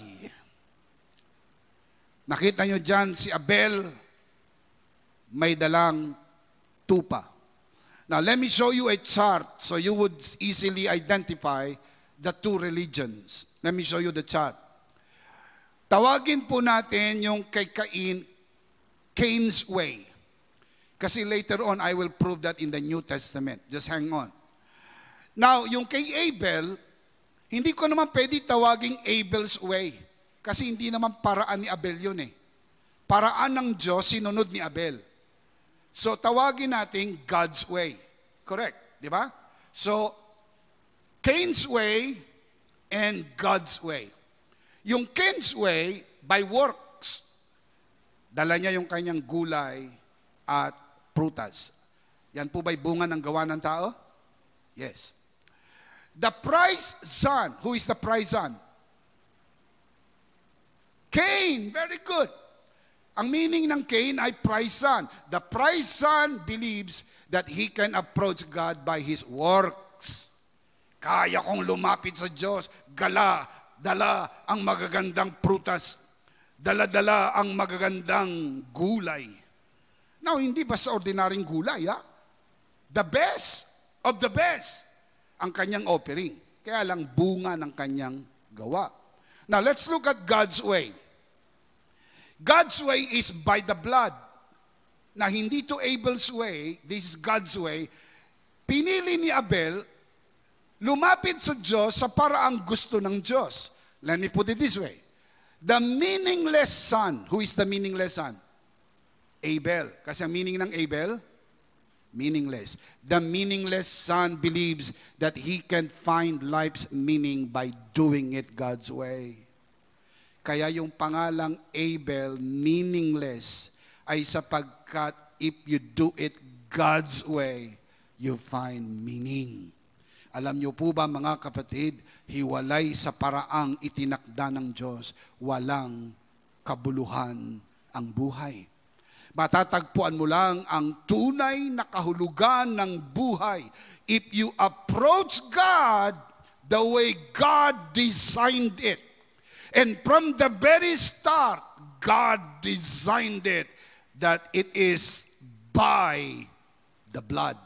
Nakita niyo dyan, si Abel may dalang tupa. Now, let me show you a chart so you would easily identify the two religions. Let me show you the chart. Tawagin po natin yung kay Cain, Cain's way. Kasi later on, I will prove that in the New Testament. Just hang on. Now, yung kay Abel, hindi ko naman pwede tawaging Abel's way. Kasi hindi naman paraan ni Abel yun eh. Paraan ng Diyos, sinunod ni Abel. So, tawagin natin God's way. Correct, di ba? So, Cain's way and God's way. Yung Cain's way, by works, dala niya yung kanyang gulay at prutas. Yan po ba'y bunga ng gawa ng tao? Yes. The prize son, who is the prize son? Cain, very good. Ang meaning ng Cain ay prize son. The prize son believes that he can approach God by his works. Kaya kong lumapit sa Diyos, dala ang magagandang prutas, dala ang magagandang gulay. Now, hindi ba sa ordinaryong gulay, ha? The best of the best ang kanyang offering. Kaya lang bunga ng kanyang gawa. Now, let's look at God's way. God's way is by the blood. Na hindi to Abel's way, this is God's way. Pinili ni Abel, lumapit sa Diyos sa paraang gusto ng Diyos. Let me put it this way. The meaningless son, who is the meaningless son? Abel. Kasi ang meaning ng Abel, meaningless. The meaningless son believes that he can find life's meaning by doing it God's way. Kaya yung pangalang Abel, meaningless, ay sapagkat if you do it God's way, you find meaning. Alam niyo po ba mga kapatid, hiwalay sa paraang itinakda ng Diyos, walang kabuluhan ang buhay. Matatagpuan mo lang ang tunay na kahulugan ng buhay if you approach God the way God designed it. And from the very start, God designed it that it is by the blood.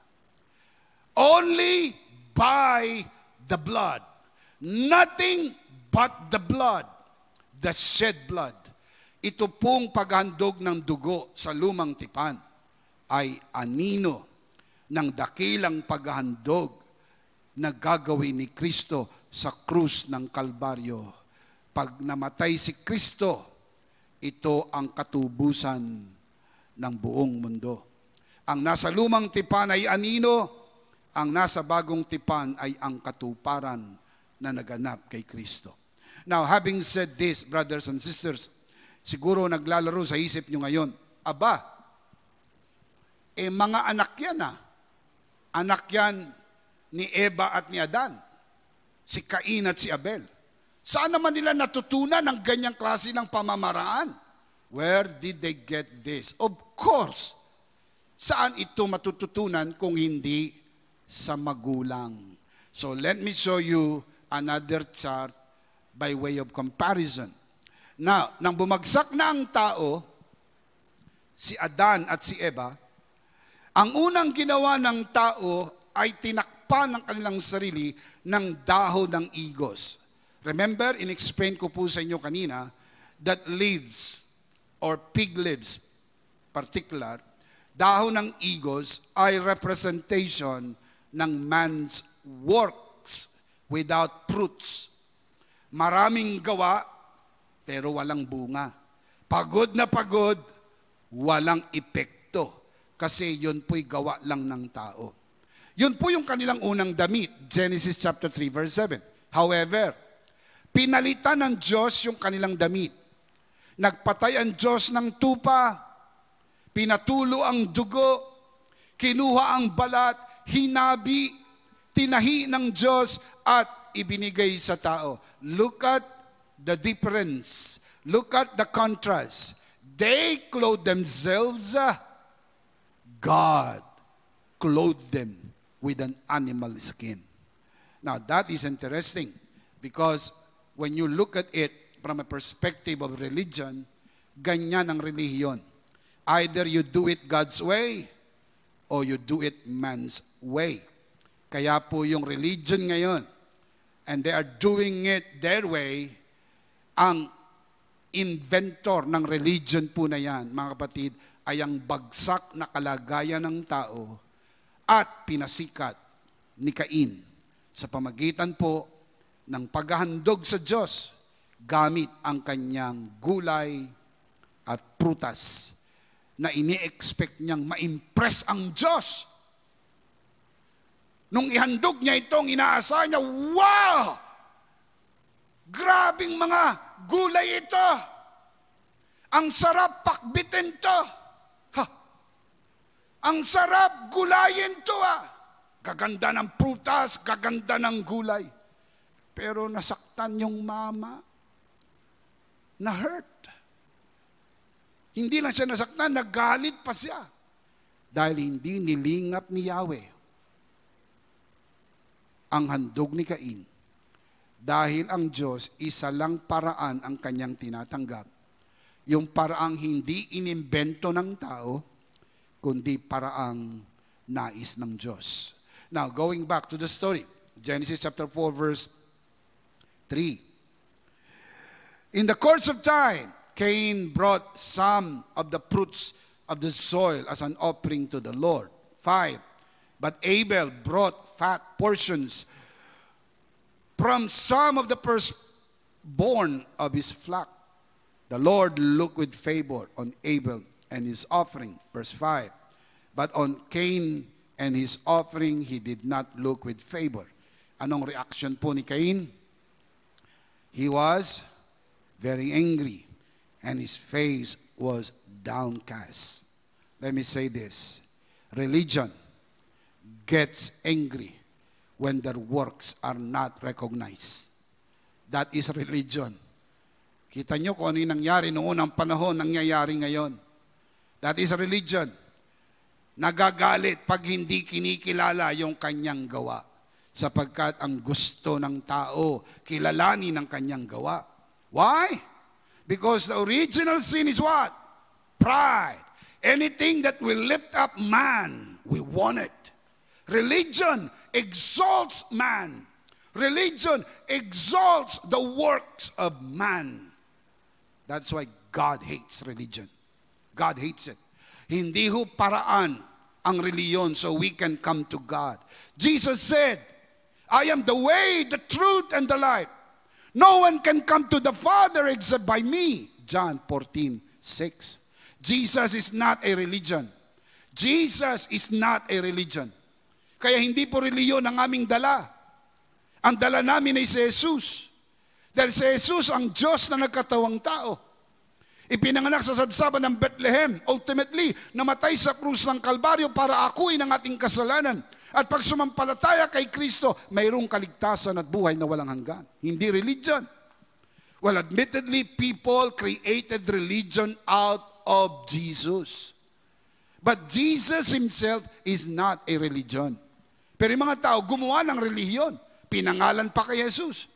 Only by the blood. Nothing but the blood. The shed blood. Ito pong paghandog ng dugo sa lumang tipan ay anino ng dakilang paghandog na gagawin ni Kristo sa krus ng Kalbaryo. Pag namatay si Kristo, ito ang katubusan ng buong mundo. Ang nasa lumang tipan ay anino, ang nasa bagong tipan ay ang katuparan na naganap kay Kristo. Now, having said this, brothers and sisters, siguro naglalaro sa isip nyo ngayon, aba, mga anak yan Anak yan ni Eva at ni Adan. Si Cain at si Abel. Saan naman nila natutunan ang ganyang klase ng pamamaraan? Where did they get this? Of course, saan ito matututunan kung hindi sa magulang? So let me show you another chart by way of comparison. Now, nang bumagsak na ang tao, si Adan at si Eva, ang unang ginawa ng tao ay tinakpan ng kanilang sarili ng dahon ng igos. Remember, in-explain ko po sa inyo kanina that leaves or fig leaves, particular, dahon ng igos ay representation ng man's works without fruits. Maraming gawa, pero walang bunga. Pagod na pagod, walang epekto. Kasi yun po'y gawa lang ng tao. Yun po yung kanilang unang damit, Genesis chapter 3 verse 7. However, pinalitan ng Diyos yung kanilang damit. Nagpatay ang Diyos ng tupa, pinatulo ang dugo, kinuha ang balat, hinabi, tinahi ng Diyos at ibinigay sa tao. Look at the difference. Look at the contrast. They clothe themselves. God clothed them with an animal skin. Now that is interesting because when you look at it from a perspective of religion, ganyan ang relihiyon. Either you do it God's way or you do it man's way. Kaya po yung religion ngayon, and they are doing it their way, ang inventor ng religion po na yan, mga kapatid, ay ang bagsak na kalagayan ng tao at pinasikat ni Cain sa pamagitan po ng paghahandog sa Diyos gamit ang kanyang gulay at prutas na ini-expect niyang ma-impress ang Diyos. Nung ihandog niya itong inaasahan niya, wow! Grabing mga gulay ito! Ang sarap pakbitin to! Ang sarap gulayin to Gaganda ng prutas, gaganda ng gulay. Pero nasaktan yung mama. Na-hurt. Hindi lang siya nasaktan, nagalit pa siya. Dahil hindi nilingap ni Yahweh ang handog ni Cain. Dahil ang Diyos, isa lang paraan ang kanyang tinatanggap. Yung paraang hindi inimbento ng tao, kundi paraang nais ng Diyos. Now, going back to the story, Genesis chapter 4, verse 3. In the course of time, Cain brought some of the fruits of the soil as an offering to the Lord. 5. But Abel brought fat portions from some of the firstborn of his flock. The Lord looked with favor on Abel and his offering. Verse 5. But on Cain and his offering, he did not look with favor. Anong reaction po ni Cain? He was very angry and his face was downcast. Let me say this. Religion gets angry when their works are not recognized. That is religion. Kita nyo kung ano yung nangyari noong unang panahon, nangyayari ngayon. That is religion. Nagagalit pag hindi kinikilala yung kanyang gawa. Sapagkat ang gusto ng tao, kilalanin ang kanyang gawa. Why? Because the original sin is what? Pride. Anything that will lift up man, we want it. Religion exalts man. Religion exalts the works of man. That's why God hates religion. God hates it. Hindi ho paraan ang reliyon so we can come to God. Jesus said, I am the way, the truth, and the life. No one can come to the Father except by me. John 14:6. Jesus is not a religion. Jesus is not a religion. Kaya hindi po reliyon ang aming dala. Ang dala namin ay si Jesus. Dahil si Jesus ang Diyos na nagkatawang tao. Ipinanganak sa sabsaban ng Bethlehem. Ultimately, namatay sa krus ng Kalbaryo para akuin ang ating kasalanan. At pag sumampalataya kay Kristo, mayroong kaligtasan at buhay na walang hanggan. Hindi religion. Well, admittedly, people created religion out of Jesus. But Jesus himself is not a religion. Pero yung mga tao, gumawa ng relihiyon. Pinangalan pa kay Jesus.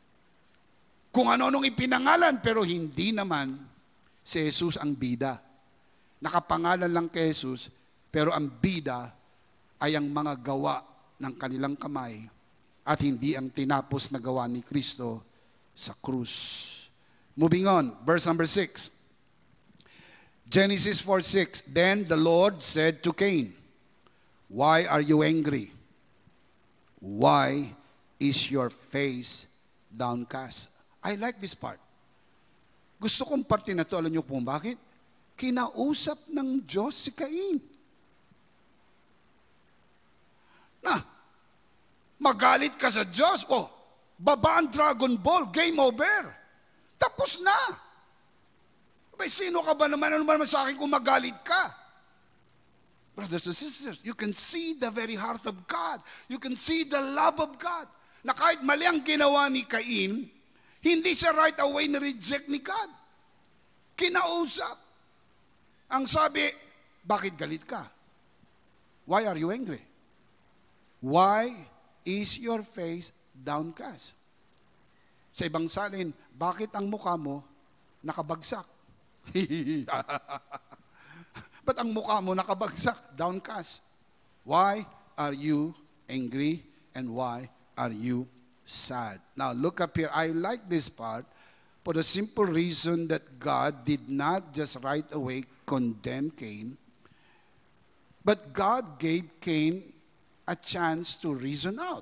Kung ano-anong ipinangalan, pero hindi naman si Jesus ang bida. Nakapangalan lang kay Jesus, pero ang bida ay ang mga gawa ng kanilang kamay at hindi ang tinapos na gawa ni Kristo sa krus. Moving on, verse number 6. Genesis 4:6. Then the Lord said to Cain, why are you angry? Why is your face downcast? I like this part. Gusto kong parte na ito, alam niyo po bakit? Kinausap ng Diyos si Cain. Na, magalit ka sa Diyos, baba ang Dragon Ball, game over. Tapos na. Abay, sino ka ba naman? Ano naman sa akin kung magalit ka? Brothers and sisters, you can see the very heart of God. You can see the love of God. Na kahit mali ang ginawa ni Cain, hindi siya right away na-reject ni God. Kinausap. Ang sabi, bakit galit ka? Why are you angry? Why is your face downcast? Sa ibang salin, bakit ang mukha mo nakabagsak? Ba't ang mukha mo nakabagsak, downcast? Why are you angry and why are you sad? Now, look up here. I like this part for the simple reason that God did not just right away condemn Cain, but God gave Cain a chance to reason out.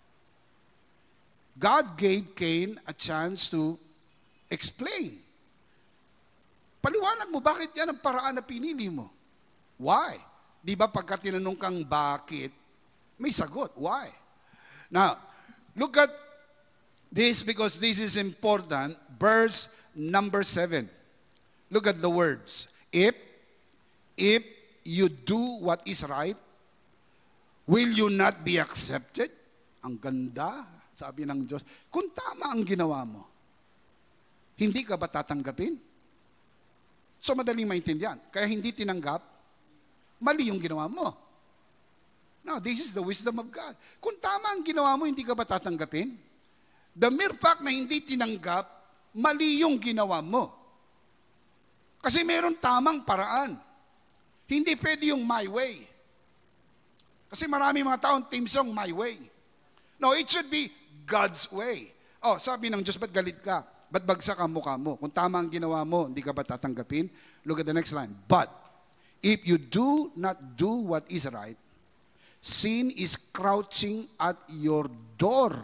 God gave Cain a chance to explain. Paliwanag mo, bakit yan ang paraan na pinili mo? Why? Di ba pagka tinanong kang bakit, may sagot. Why? Now, look at this because this is important. Verse number 7. Look at the words. If you do what is right, will you not be accepted? Ang ganda, sabi ng Diyos. Kung tama ang ginawa mo, hindi ka ba tatanggapin? So madaling maintindihan. Kaya hindi tinanggap, mali yung ginawa mo. Now, this is the wisdom of God. Kung tama ang ginawa mo, hindi ka ba tatanggapin? The mere fact na hindi tinanggap, mali yung ginawa mo. Kasi meron tamang paraan. Hindi pwede yung my way. Kasi marami mga taong team song, my way. No, it should be God's way. Oh, sabi ng Diyos, ba't galit ka? Ba't bagsak ang mukha mo? Kung tama ang ginawa mo, hindi ka ba tatanggapin? Look at the next line. But, if you do not do what is right, sin is crouching at your door.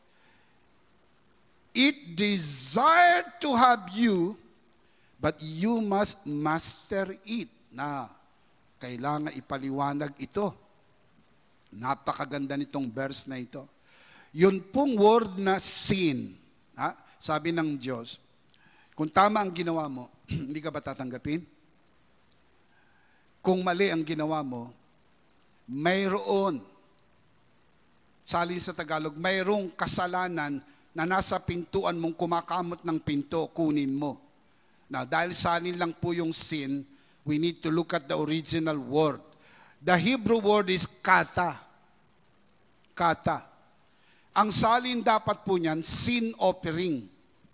It desired to have you, but you must master it. Na, kailangan ipaliwanag ito. Napakaganda nitong verse na ito. Yun pong word na sin, sabi ng Diyos, kung tama ang ginawa mo, hindi ka ba tatanggapin? Kung mali ang ginawa mo, mayroon, salin sa Tagalog, mayroong kasalanan na nasa pintuan mong kumakamot ng pinto, kunin mo. Now, dahil salin lang po yung sin, we need to look at the original word. The Hebrew word is kata. Kata. Ang salin dapat po niyan, sin offering.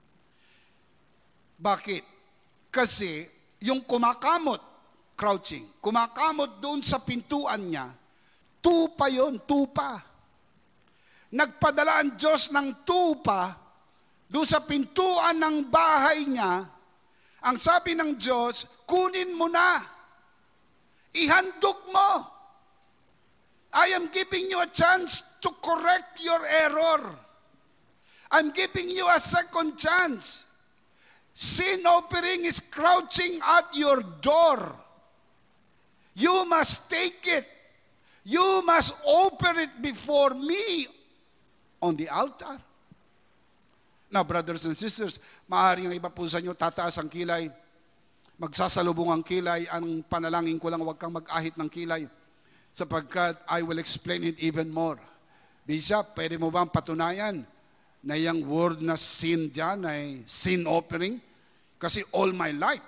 Bakit? Kasi yung kumakamot, crouching, kumakamot doon sa pintuan niya, tupa yon, tupa. Nagpadala ang Diyos ng tupa doon sa pintuan ng bahay niya. Ang sabi ng Diyos, kunin mo na. Ihandog mo. I am giving you a chance to correct your error. I'm giving you a second chance. Sin offering is crouching at your door. You must take it. You must offer it before me on the altar. Now, brothers and sisters, maaaring ang iba po sa inyo tataas ang kilay, magsasalubong ang kilay, ang panalangin ko lang, huwag kang mag-ahit ng kilay, sapagkat I will explain it even more. Bishop, pwede mo bang patunayan na yung word na sin dyan ay sin offering? Kasi all my life,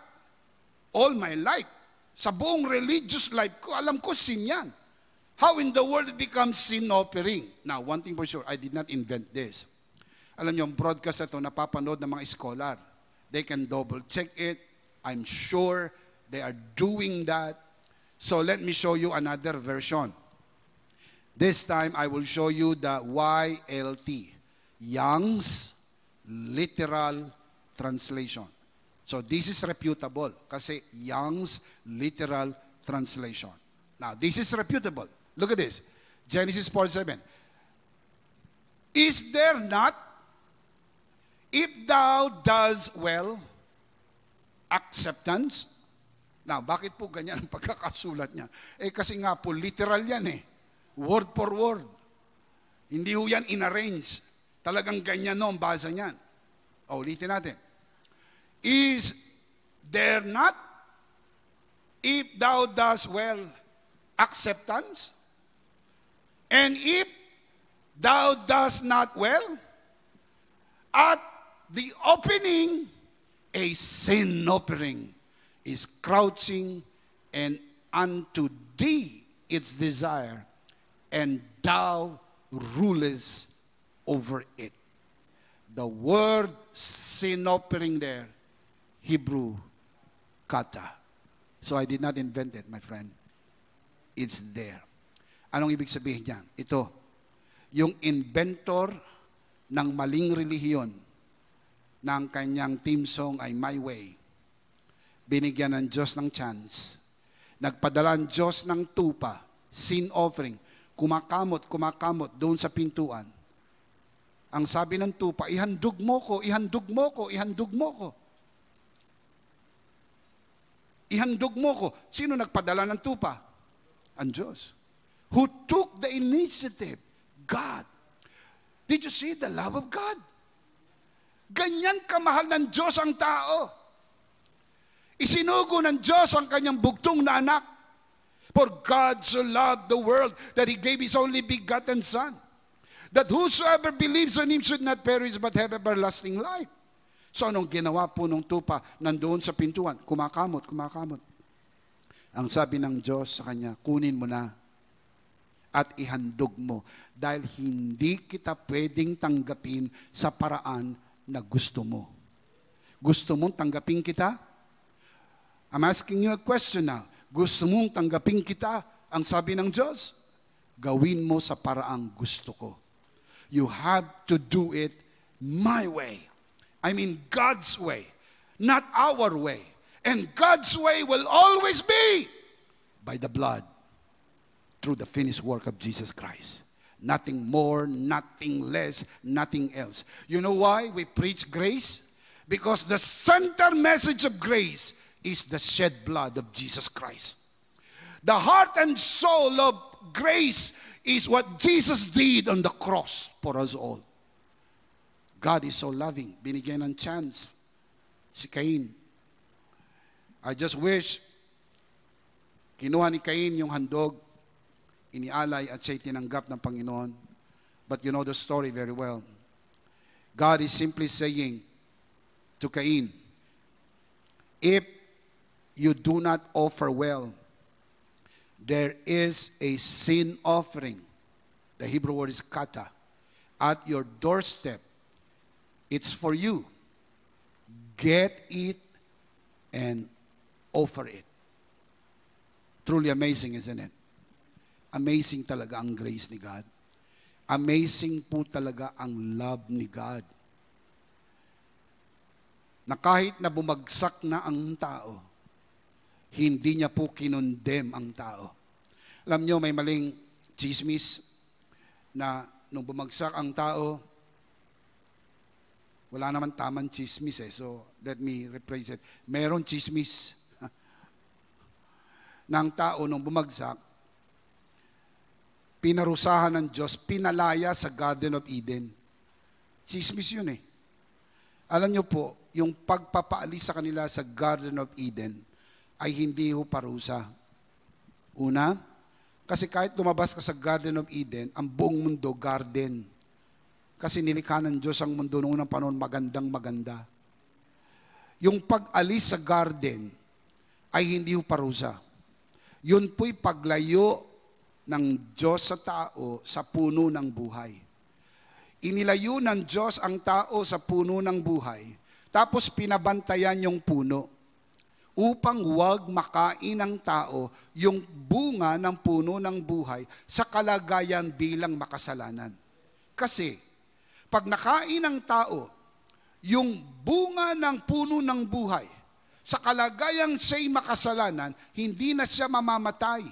sa buong religious life ko, alam ko sin yan. How in the world it becomes sin offering? Now, one thing for sure, I did not invent this. Alam niyo, yung broadcast na ito, napapanood ng mga scholar. They can double check it. I'm sure they are doing that. So let me show you another version. This time, I will show you the YLT, Young's Literal Translation. So this is reputable kasi Young's Literal Translation. Now, this is reputable. Look at this. Genesis 4:7. Is there not, if thou does well, acceptance? Now, bakit po ganyan ang pagkakasulat niya? Kasi nga po, literal yan Word for word. Hindi ho yan inarrange. Talagang ganyan ang basa niyan. Ulitin natin. Is there not, if thou does well, acceptance? And if thou does not well, at the opening, a sin offering is crouching, and unto thee its desire, and thou rulest over it. The word sin offering there, Hebrew kata. So I did not invent it, my friend. It's there. Anong ibig sabihin niyan? Ito, yung inventor ng maling relihiyon ng kanyang theme song ay My Way. Binigyan ng Diyos ng chance. Nagpadala ang Diyos ng tupa, sin offering, kumakamot doon sa pintuan. Ang sabi ng tupa, ihandog mo ko, ihandog mo ko, ihandog mo ko. Ihandog mo ko. Sino nagpadala ng tupa? Ang Diyos. Who took the initiative? God. Did you see the love of God? Ganyan kamahal ng Diyos ang tao. Isinugo ng Diyos ang kanyang bugtong na anak. For God so loved the world that He gave His only begotten Son, that whosoever believes on Him should not perish but have everlasting life. So anong ginawa po nung tupa nandoon sa pintuan? Kumakamot. Ang sabi ng Diyos sa kanya, kunin mo na at ihandog mo dahil hindi kita pwedeng tanggapin sa paraan na gusto mo. Gusto mong tanggapin kita? I'm asking you a question now. Gusto mong tanggapin kita? Ang sabi ng Diyos, gawin mo sa paraang gusto ko. You have to do it my way. I mean God's way, not our way. And God's way will always be by the blood, through the finished work of Jesus Christ. Nothing more, nothing less, nothing else. You know why we preach grace? Because the center message of grace is the shed blood of Jesus Christ. The heart and soul of grace is what Jesus did on the cross for us all. God is so loving. Binigyan ng chance si Cain. I just wish kinuha ni Cain yung handog, inialay at siya'y tinanggap ng Panginoon. But you know the story very well. God is simply saying to Cain, if you do not offer well. There is a sin offering. The Hebrew word is kata. At your doorstep. It's for you. Get it and offer it. Truly amazing, isn't it? Amazing talaga ang grace ni God. Amazing po talaga ang love ni God. Na kahit na bumagsak na ang tao, hindi niya po kinondem ang tao. Alam niyo, may maling chismis na nung bumagsak ang tao, wala naman tamang chismis eh. So, let me rephrase it. Meron chismis ng tao nung bumagsak, pinarusahan ng Diyos, pinalaya sa Garden of Eden. Chismis yun eh. Alam niyo po, yung pagpapaalis sa kanila sa Garden of Eden ay hindi ho parusa. Una, kasi kahit lumabas ka sa Garden of Eden, ang buong mundo garden. Kasi nilikha ng Diyos ang mundo noong unang panahon, magandang maganda. Yung pag-alis sa garden ay hindi ho parusa. Yun po'y paglayo ng Diyos sa tao sa puno ng buhay. Inilayo ng Diyos ang tao sa puno ng buhay, tapos pinabantayan yung puno upang huwag makain ng tao yung bunga ng puno ng buhay sa kalagayan bilang makasalanan. Kasi, pag nakain ng tao yung bunga ng puno ng buhay, sa kalagayang siya'y makasalanan, hindi na siya mamamatay.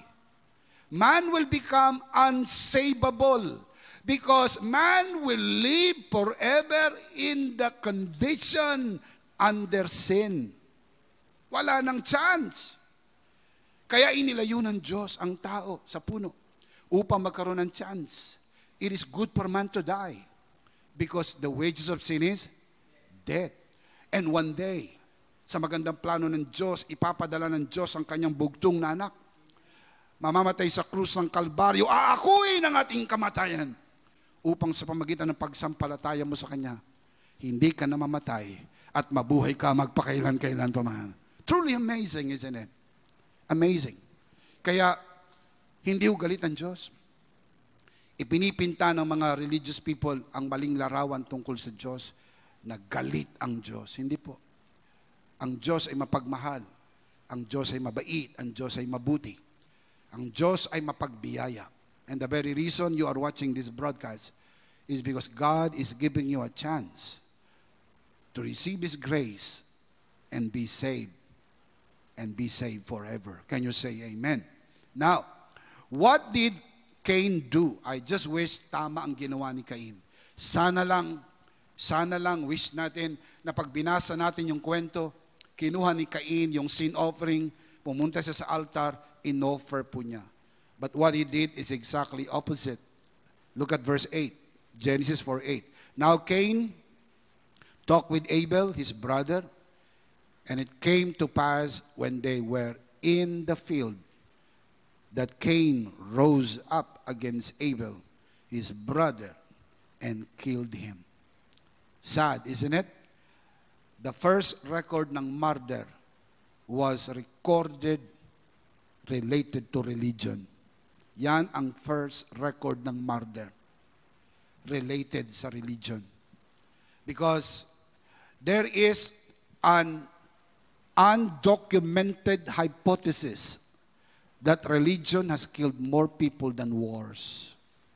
Man will become unsavable because man will live forever in the condition under sin. Wala nang chance. Kaya inilayo ng Diyos ang tao sa puno upang magkaroon ng chance. It is good for man to die because the wages of sin is death. And one day, sa magandang plano ng Diyos, ipapadala ng Diyos ang kanyang bugtong na anak. Mamamatay sa krus ng Kalbaryo, aakuin ang ating kamatayan upang sa pamagitan ng pagsampalataya mo sa Kanya, hindi ka namamatay at mabuhay ka magpakailan-kailan pa man. Truly amazing, isn't it? Amazing. Kaya, hindi galit ang Diyos. Ipinipinta ng mga religious people ang maling larawan tungkol sa Diyos na galit ang Diyos. Hindi po. Ang Diyos ay mapagmahal. Ang Diyos ay mabait. Ang Diyos ay mabuti. Ang Diyos ay mapagbiyaya. And the very reason you are watching this broadcast is because God is giving you a chance to receive His grace and be saved. And be saved forever. Can you say amen? Now, what did Cain do? I just wish tama ang ginawa ni Cain. Sana lang wish natin na pag binasa natin yung kwento, kinuha ni Cain yung sin offering, pumunta siya sa altar, in-offer po niya. But what he did is exactly opposite. Look at verse 8, Genesis 4:8. Now Cain talked with Abel, his brother, and it came to pass when they were in the field that Cain rose up against Abel, his brother, and killed him. Sad, isn't it? The first record ng murder was recorded related to religion. Yan ang first record ng murder related sa religion. Because there is an undocumented hypothesis that religion has killed more people than wars.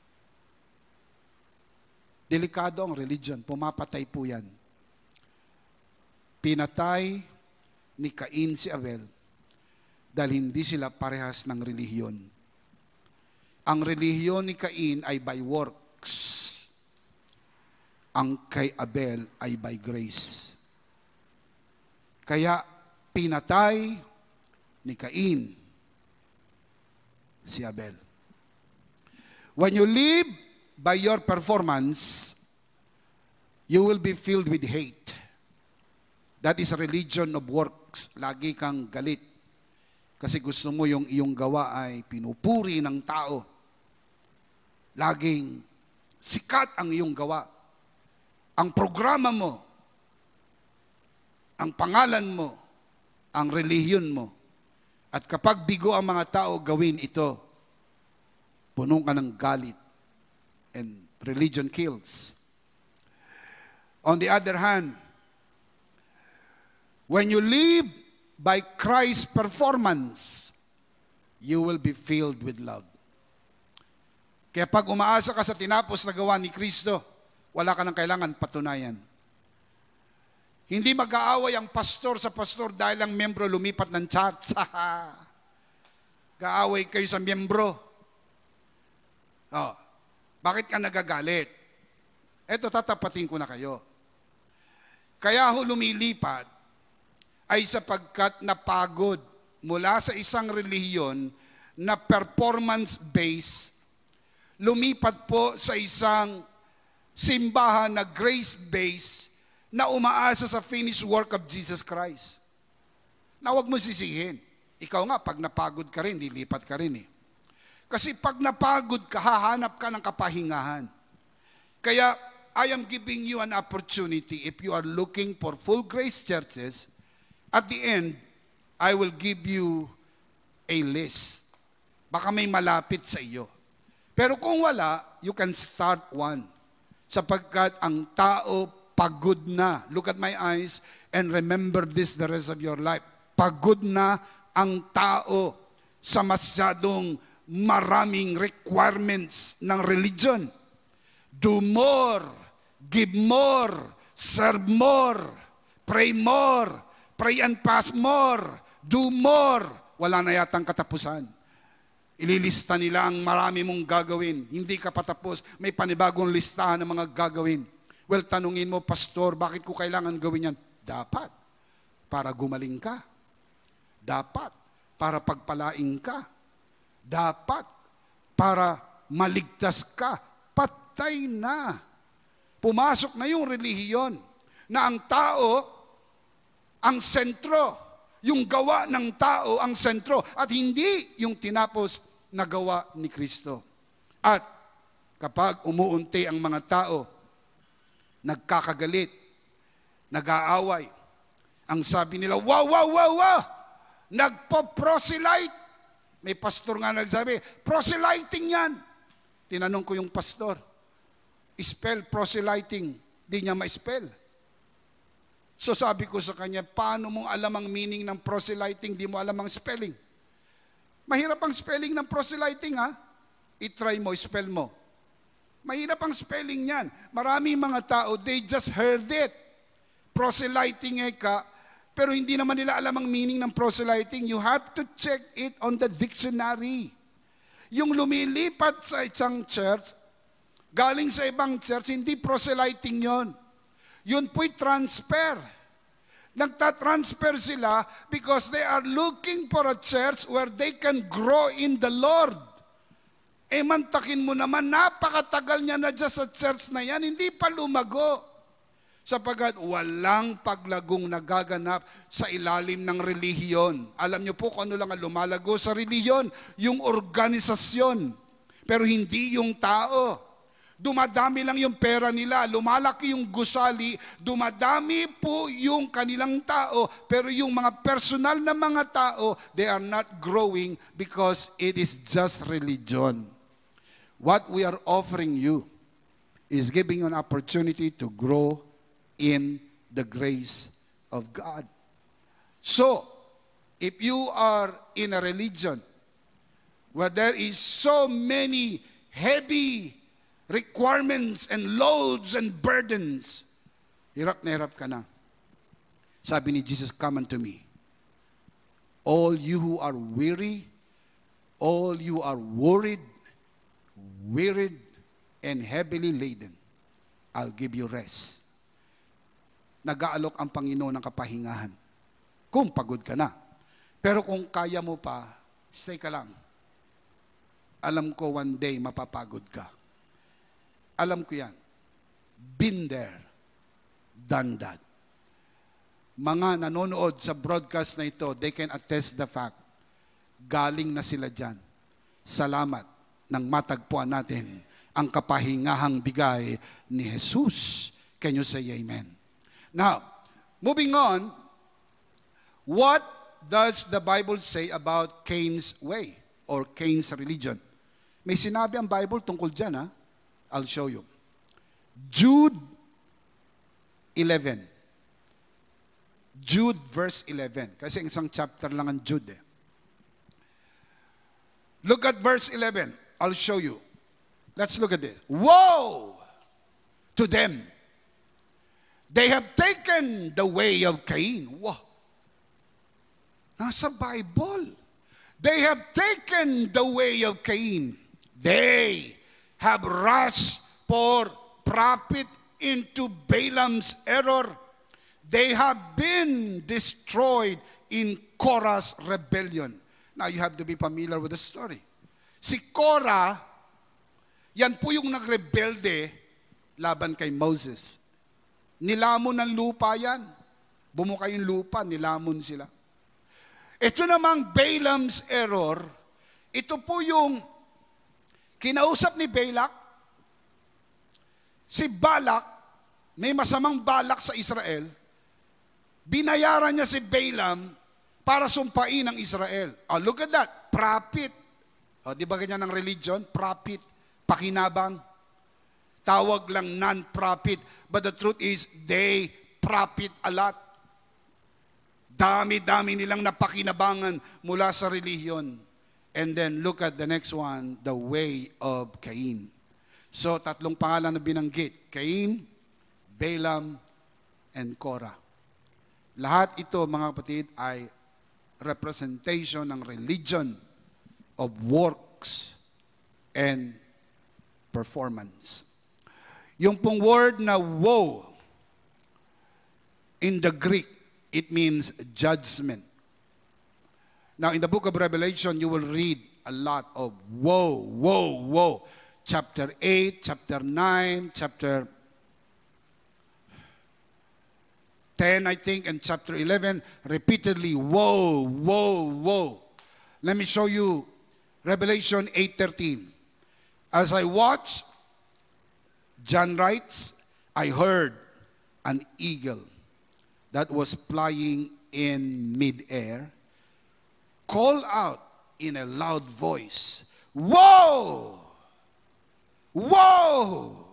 Delikado ang religion. Pumapatay po yan. Pinatay ni Cain si Abel dahil hindi sila parehas ng relihiyon. Ang relihiyon ni Cain ay by works. Ang kay Abel ay by grace. Kaya pinatay ni Cain si Abel. When you live by your performance, you will be filled with hate. That is a religion of works. Lagi kang galit. Kasi gusto mo yung iyong gawa ay pinupuri ng tao. Laging sikat ang iyong gawa. Ang programa mo, ang pangalan mo, ang relihiyon mo. At kapag bigo ang mga tao gawin ito, puno ka ng galit. And religion kills. On the other hand, when you live by Christ's performance, you will be filled with love. Kaya pag umaasa ka sa tinapos na gawa ni Kristo, wala ka nang kailangan patunayan. Hindi mag-aaway ang pastor sa pastor dahil ang membro lumipat ng church. Gaaway kayo sa membro. Bakit ka nagagalit? Eto, tatapatin ko na kayo. Kaya ho lumilipat ay sapagkat napagod mula sa isang relihiyon na performance-based, lumipat po sa isang simbahan na grace-based na umaasa sa finished work of Jesus Christ. Na huwag mo sisihin. Ikaw nga, pag napagod ka rin, lilipat ka rin eh. Kasi pag napagod ka, hahanap ka ng kapahingahan. Kaya, I am giving you an opportunity if you are looking for full grace churches. At the end, I will give you a list. Baka may malapit sa iyo. Pero kung wala, you can start one. Sapagkat ang tao pagod na. Look at my eyes and remember this the rest of your life. Pagod na ang tao sa masyadong maraming requirements ng religion. Do more, give more, serve more, pray more, pray and fast more, do more. Wala na yatang katapusan. Ililista nila ang marami mong gagawin. Hindi ka patapos. May panibagong listahan ng mga gagawin. Well, tanungin mo, Pastor, bakit ko kailangan gawin yan? Dapat. Para gumaling ka. Dapat. Para pagpalaing ka. Dapat. Para maligtas ka. Patay na. Pumasok na yung relihiyon na ang tao ang sentro, yung gawa ng tao ang sentro, at hindi yung tinapos na gawa ni Kristo. At kapag umuunti ang mga tao, nagkakagalit, nag-aaway, ang sabi nila, wow, nagpo-proselyte. May pastor nga nagsabi, proselyting yan. Tinanong ko yung pastor, spell proselyting, di niya ma-spell. So sabi ko sa kanya, paano mong alam ang meaning ng proselyting, di mo alam ang spelling? Mahirap ang spelling ng proselyting ha? I-try mo, spell mo. Mahirap ang spelling niyan. Maraming mga tao, they just heard it. Proselyting ka, pero hindi naman nila alam ang meaning ng proselyting. You have to check it on the dictionary. Yung lumilipat sa isang church, galing sa ibang church, hindi proselyting yon. Yun po'y transfer. Nagtatransfer sila because they are looking for a church where they can grow in the Lord. Mantakin mo naman, napakatagal niya na dyan sa church na yan, hindi pa lumago. Sapagat walang paglagong nagaganap sa ilalim ng relihiyon. Alam niyo po kung ano lang ang lumalago sa relihiyon? Yung organisasyon. Pero hindi yung tao. Dumadami lang yung pera nila, lumalaki yung gusali, dumadami po yung kanilang tao, pero yung mga personal na mga tao, they are not growing because it is just religion. What we are offering you is giving you an opportunity to grow in the grace of God. So, if you are in a religion where there is so many heavy requirements and loads and burdens, hirap na hirap ka na. Sabi ni Jesus, come unto me. All you who are weary, all you are worried and heavily laden, I'll give you rest. Nag-aalok ang Panginoon ng kapahingahan. Kung pagod ka na. Pero kung kaya mo pa, stay ka lang. Alam ko one day mapapagod ka. Alam ko yan. Been there, done that. Mga nanonood sa broadcast na ito, they can attest the fact, galing na sila dyan. Salamat nang matagpuan natin ang kapahingahang bigay ni Jesus. Can you say amen? Now, moving on, what does the Bible say about Cain's way or Cain's religion? May sinabi ang Bible tungkol dyan, ha? I'll show you. Jude 11. Jude verse 11. Kasi isang chapter lang ang Jude. Look at verse 11. I'll show you. Let's look at this. Woe to them. They have taken the way of Cain. Wow. Nasa Bible. They have taken the way of Cain. They have rushed for profit into Balaam's error. They have been destroyed in Korah's rebellion. Now you have to be familiar with the story. Si Korah, yan po yung nagrebelde laban kay Moses. Nilamon ng lupa yan. Bumuka yung lupa, nilamon sila. Ito namang Balaam's error, ito po yung kinausap ni Balak. Si Balak, may masamang balak sa Israel. Binayaran niya si Balaam para sumpain ang Israel. Oh, look at that. Profit. Oh, di ba ganyan ang religion? Profit. Pakinabang. Tawag lang non-profit. But the truth is, they profit a lot. Dami-dami nilang napakinabangan mula sa relihiyon. And then look at the next one, the way of Cain. So, tatlong pangalan na binanggit. Cain, Balaam, and Korah. Lahat ito, mga kapatid, ay representation ng religion of works and performance. Yung pong word na woe, in the Greek, it means judgment. Now, in the book of Revelation, you will read a lot of woe, woe, woe. Chapter 8, chapter 9, chapter 10, I think, and chapter 11, repeatedly, woe, woe, woe. Let me show you Revelation 8:13. As I watched, John writes, I heard an eagle that was flying in midair call out in a loud voice, woe, woe,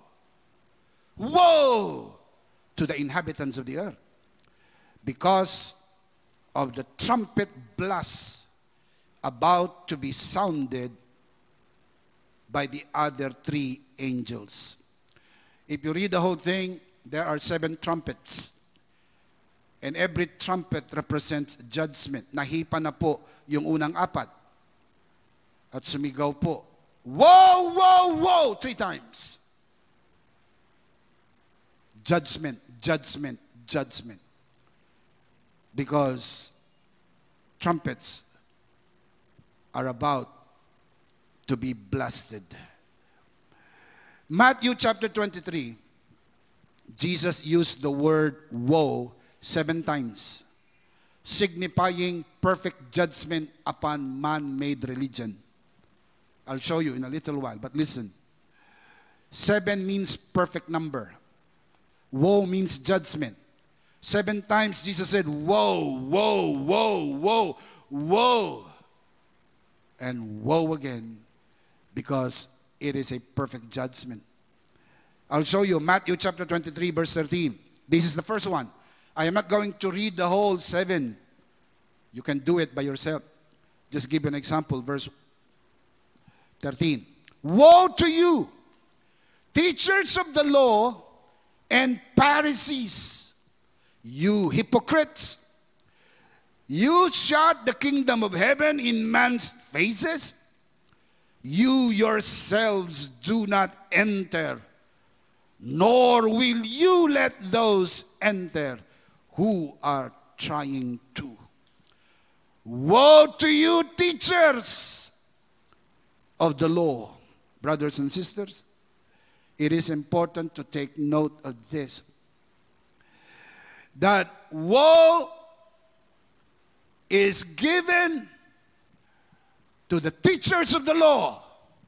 woe to the inhabitants of the earth, because of the trumpet blast about to be sounded by the other three angels. If you read the whole thing, there are 7 trumpets. And every trumpet represents judgment. Nahipa na po yung unang 4. At sumigaw po, woe, woe, woe, 3 times. Judgment, judgment, judgment. Because trumpets are about to be blasted. Matthew chapter 23, Jesus used the word woe 7 times, signifying perfect judgment upon man-made religion. I'll show you in a little while, but listen. 7 means perfect number. Woe means judgment. 7 times Jesus said, woe, woe, woe, woe, woe. And woe again, because it is a perfect judgment. I'll show you Matthew chapter 23, verse 13. This is the first one. I am not going to read the whole 7. You can do it by yourself. Just give an example, verse 13. Woe to you, teachers of the law and Pharisees, you hypocrites! You shut the kingdom of heaven in man's faces. You yourselves do not enter, nor will you let those enter who are trying to. Woe to you, teachers of the law. Brothers and sisters, it is important to take note of this. That woe is given to the teachers of the law,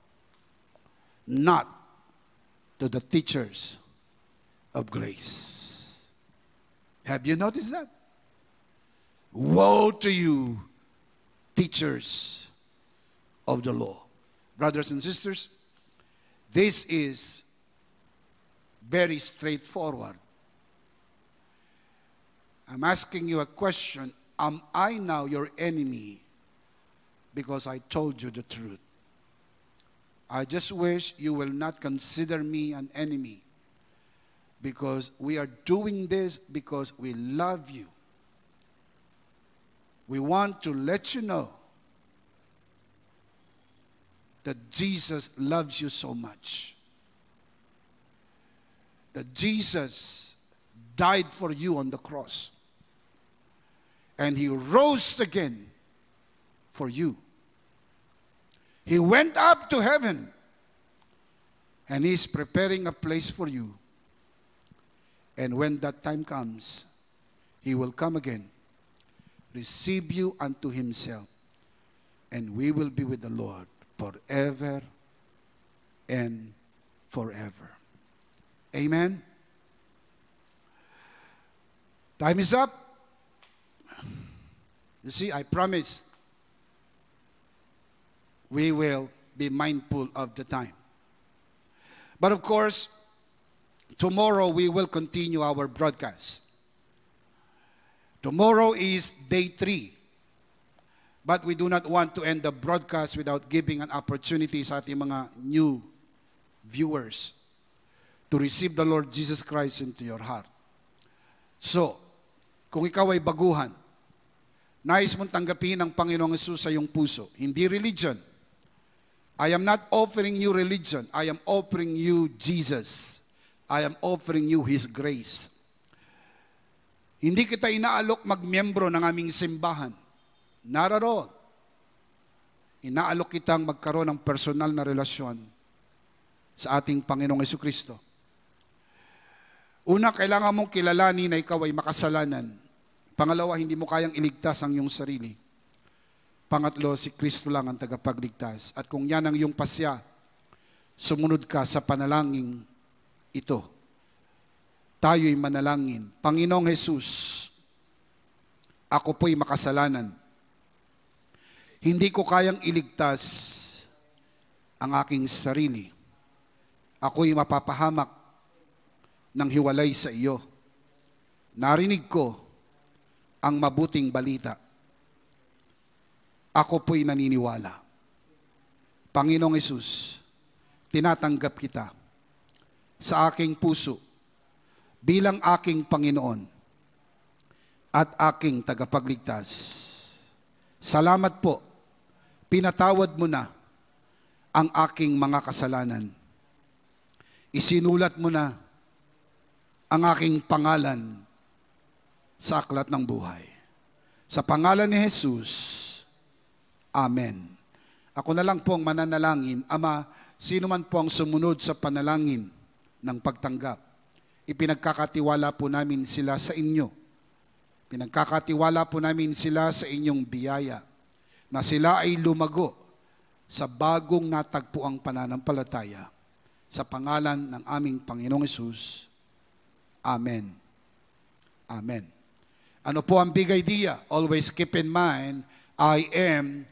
not to the teachers of grace. Have you noticed that? Woe to you, teachers of the law. Brothers and sisters, this is very straightforward. I'm asking you a question. Am I now your enemy because I told you the truth? I just wish you will not consider me an enemy, because we are doing this because we love you. We want to let you know that Jesus loves you so much. That Jesus died for you on the cross. And He rose again for you. He went up to heaven, and He's preparing a place for you. And when that time comes, He will come again, receive you unto Himself, and we will be with the Lord forever and forever. Amen? Time is up. You see, I promised we will be mindful of the time. But of course, tomorrow we will continue our broadcast. Tomorrow is day 3. But we do not want to end the broadcast without giving an opportunity sa ating mga new viewers to receive the Lord Jesus Christ into your heart. So, kung ikaw ay baguhan, nais mong tanggapin ang Panginoong Hesus sa iyong puso, hindi religion. I am not offering you religion. I am offering you Jesus. I am offering you His grace. Hindi kita inaalok magmiyembro ng aming simbahan. Not at all. Inaalok kitang magkaroon ng personal na relasyon sa ating Panginoong Jesucristo. Una, kailangan mong kilalanin na ikaw ay makasalanan. Pangalawa, hindi mo kayang iligtas ang iyong sarili. Pangatlo, si Kristo lang ang tagapagligtas. At kung yan ang iyong pasya, sumunod ka sa panalangin ito. Tayo'y manalangin. Panginoong Hesus, ako po'y makasalanan. Hindi ko kayang iligtas ang aking sarili. Ako'y mapapahamak ng hiwalay sa iyo. Narinig ko ang mabuting balita. Ako po'y naniniwala. Panginoong Hesus, tinatanggap kita sa aking puso bilang aking Panginoon at aking tagapagligtas. Salamat po, pinatawad mo na ang aking mga kasalanan. Isinulat mo na ang aking pangalan sa aklat ng buhay. Sa pangalan ni Jesus, Amen. Ako na lang po ang mananalangin. Ama, sino man po ang sumunod sa panalangin ng pagtanggap, ipinagkakatiwala po namin sila sa inyo. Pinagkakatiwala po namin sila sa inyong biyaya, na sila ay lumago sa bagong natagpuang pananampalataya. Sa pangalan ng aming Panginoong Hesus. Amen. Amen. Ano po ang big idea? Always keep in mind, I am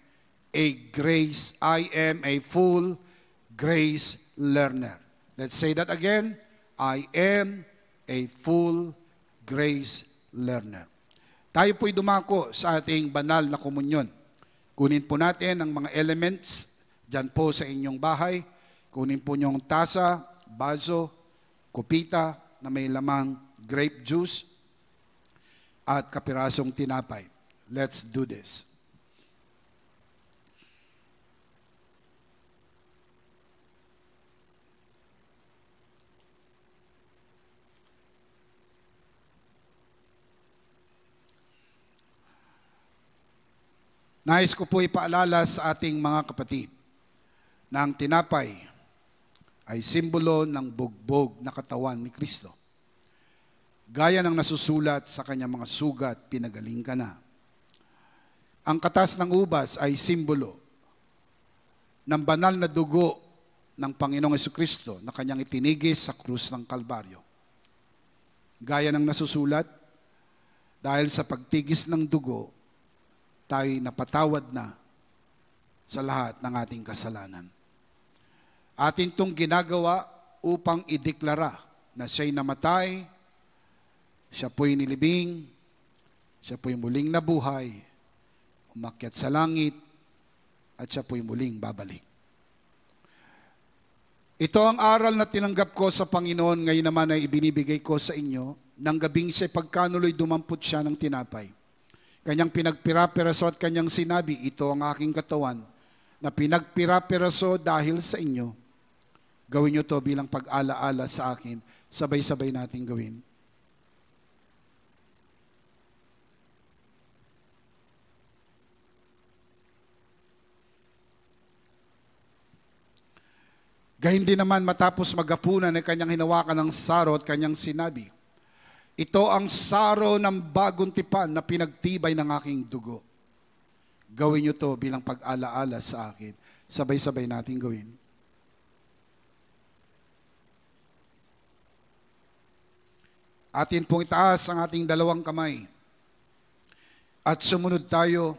a full grace learner. Let's say that again. I am a full grace learner. Tayo po'y dumako sa ating banal na komunyon. Kunin po natin ang mga elements dyan po sa inyong bahay. Kunin po niyong tasa, baso, kupita na may lamang grape juice at kapirasong tinapay. Let's do this. Nais ko po ipaalala sa ating mga kapatid na ang tinapay ay simbolo ng bugbog na katawan ni Kristo. Gaya ng nasusulat sa kanyang mga sugat, pinagaling ka na. Ang katas ng ubas ay simbolo ng banal na dugo ng Panginoong Jesucristo na kanyang itinigis sa krus ng Kalbaryo. Gaya ng nasusulat, Dahil sa pagtigis ng dugo, tayo napatawad na sa lahat ng ating kasalanan. Atin itong ginagawa upang ideklara na siya'y namatay, siya po'y nilibing, siya po'y muling nabuhay, umakyat sa langit, at siya po'y muling babalik. Ito ang aral na tinanggap ko sa Panginoon, ngayon naman ay ibinibigay ko sa inyo. Nang gabing siya pagkanuloy dumampot siya ng tinapay. Kanyang pinagpira-piraso at kanyang sinabi, ito ang aking katawan na pinagpira-piraso dahil sa inyo. Gawin niyo to bilang pag-alaala sa akin. Sabay-sabay natin gawin. Gayun din naman matapos maghapunan ay kanyang hinawakan ng saro at kanyang sinabi, ito ang saro ng bagong tipan na pinagtibay ng aking dugo. Gawin niyo to bilang pag-alaala sa akin. Sabay-sabay natin gawin. Atin pong itaas ang ating dalawang kamay at sumunod tayo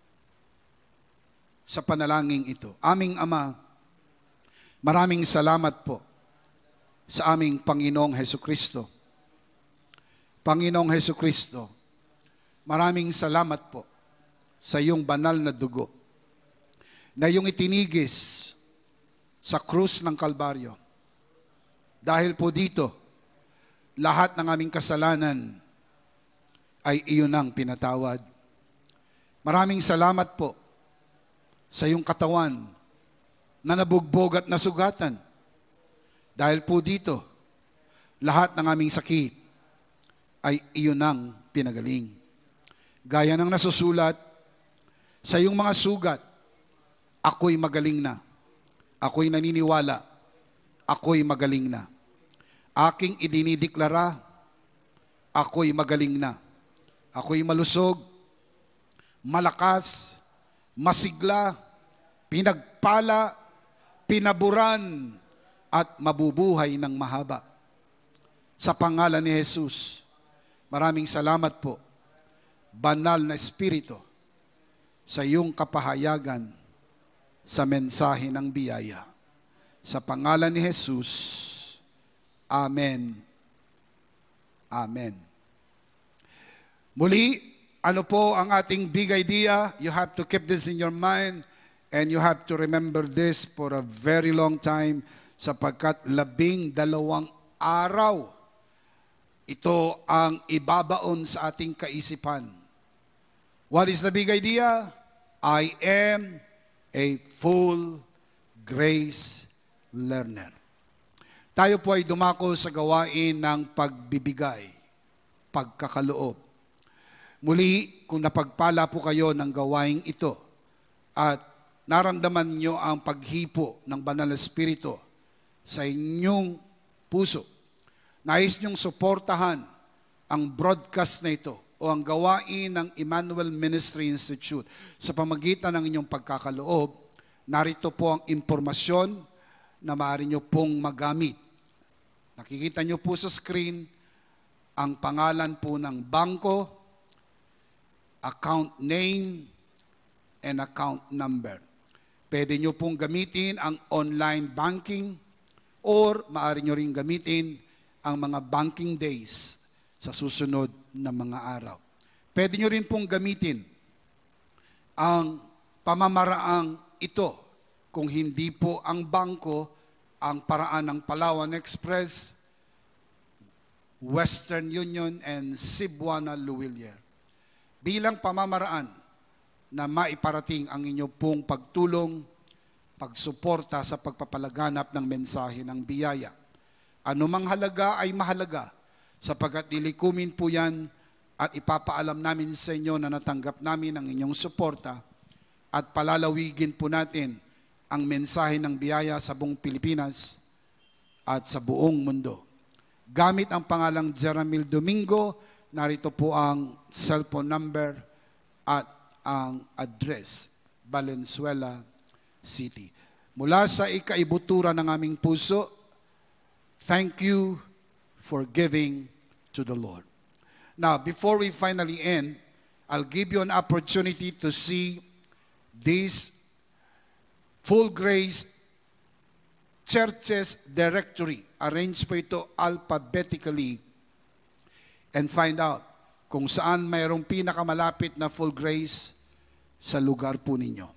sa panalangin ito. Aming Ama, maraming salamat po sa aming Panginoong Hesukristo. Panginoong Hesukristo, maraming salamat po sa iyong banal na dugo na iyong itinigis sa krus ng Kalbaryo. Dahil po dito, lahat ng aming kasalanan ay iyon ang pinatawad. Maraming salamat po sa iyong katawan na nabugbog at nasugatan. Dahil po dito, lahat ng aming sakit ay iyon ang pinagaling. Gaya ng nasusulat, sa iyong mga sugat, ako'y magaling na. Ako'y naniniwala. Ako'y magaling na. Aking idinideklara, ako'y magaling na. Ako'y malusog, malakas, masigla, pinagpala, pinaburan, at mabubuhay ng mahaba. Sa pangalan ni Jesus, maraming salamat po, banal na Espiritu, sa iyong kapahayagan sa mensahe ng biyaya. Sa pangalan ni Jesus, Amen. Amen. Muli, ano po ang ating big idea? You have to keep this in your mind and you have to remember this for a very long time sapagkat 12 araw ito ang ibabaon sa ating kaisipan. What is the big idea? I am a full grace learner. Tayo po ay dumako sa gawain ng pagbibigay, pagkakaloob. Muli, kung napagpala po kayo ng gawain ito at naramdaman nyo ang paghipo ng Banal na Espiritu sa inyong puso, nais nyong suportahan ang broadcast na ito o ang gawain ng Emmanuel Ministry Institute sa pamagitan ng inyong pagkakaloob, narito po ang impormasyon na maaari nyo pong magamit. Nakikita nyo po sa screen ang pangalan po ng bangko, account name, and account number. Pwede nyo pong gamitin ang online banking or maaari nyo rin gamitin ang mga banking days sa susunod na mga araw. Pwede nyo rin pong gamitin ang pamamaraang ito kung hindi po ang bangko, ang paraan ng Palawan Express, Western Union, and Cebuana Luwilier. Bilang pamamaraan na maiparating ang inyo pong pagtulong, pagsuporta sa pagpapalaganap ng mensahe ng biyaya. Anumang halaga ay mahalaga sapagkat nilikumin po yan at ipapaalam namin sa inyo na natanggap namin ang inyong suporta at palalawigin po natin ang mensahe ng biyaya sa buong Pilipinas at sa buong mundo. Gamit ang pangalang Emi Domingo, narito po ang cellphone number at ang address, Valenzuela City. Mula sa ikaibutura ng aming puso, thank you for giving to the Lord. Now, before we finally end, I'll give you an opportunity to see this Full Grace Churches Directory. Arrange po ito alphabetically and find out kung saan mayroong pinakamalapit na Full Grace sa lugar po ninyo.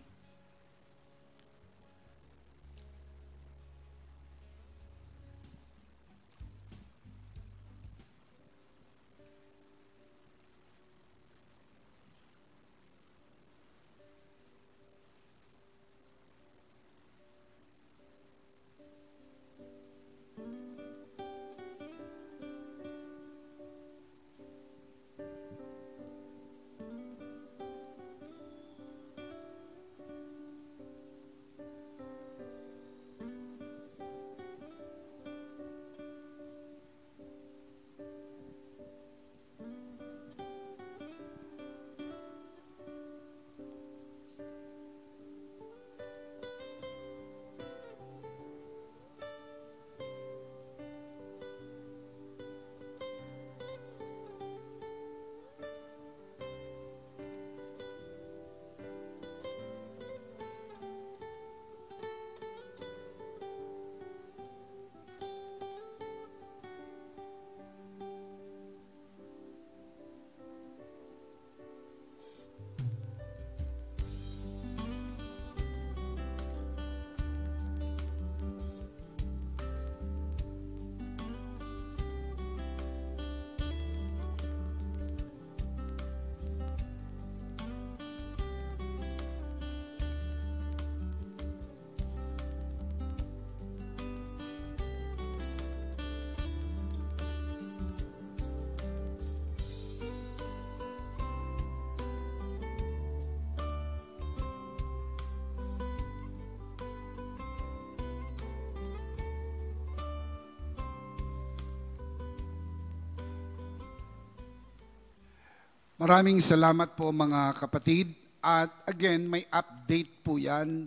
Maraming salamat po mga kapatid. At again, may update po yan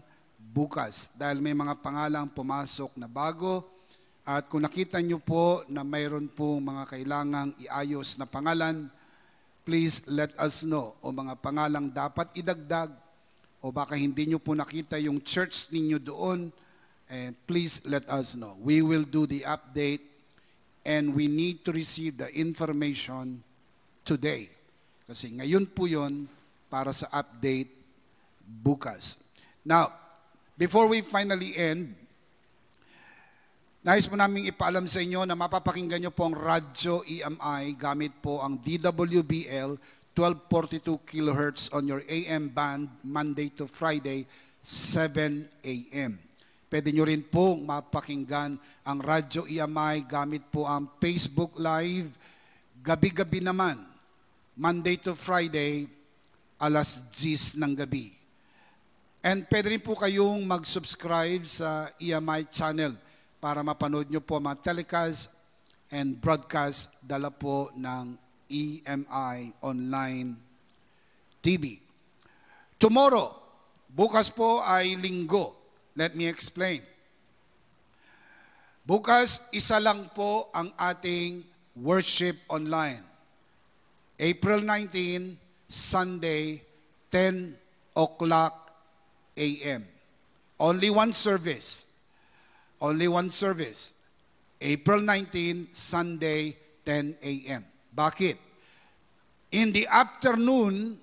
bukas dahil may mga pangalang pumasok na bago. At kung nakita nyo po na mayroon po mga kailangang iayos na pangalan, please let us know o mga pangalang dapat idagdag o baka hindi nyo po nakita yung church ninyo doon, and please let us know. We will do the update and we need to receive the information today. Kasi ngayon po yun para sa update bukas. Now, before we finally end, nais po namin ipaalam sa inyo na mapapakinggan nyo po ang Radyo EMI gamit po ang DWBL 1242 kHz on your AM band Monday to Friday, 7 a.m. Pwede nyo rin po mapakinggan ang Radyo EMI gamit po ang Facebook Live gabi-gabi naman. Monday to Friday, alas 10 ng gabi. And pwede rin po kayong mag-subscribe sa EMI channel para mapanood nyo po mga telecast and broadcast dala po ng EMI Online TV. Tomorrow, bukas po ay linggo. Let me explain. Bukas, isa lang po ang ating worship online. April 19, Sunday, 10 o'clock a.m. Only one service. Only one service. April 19, Sunday, 10 a.m. Bakit? In the afternoon,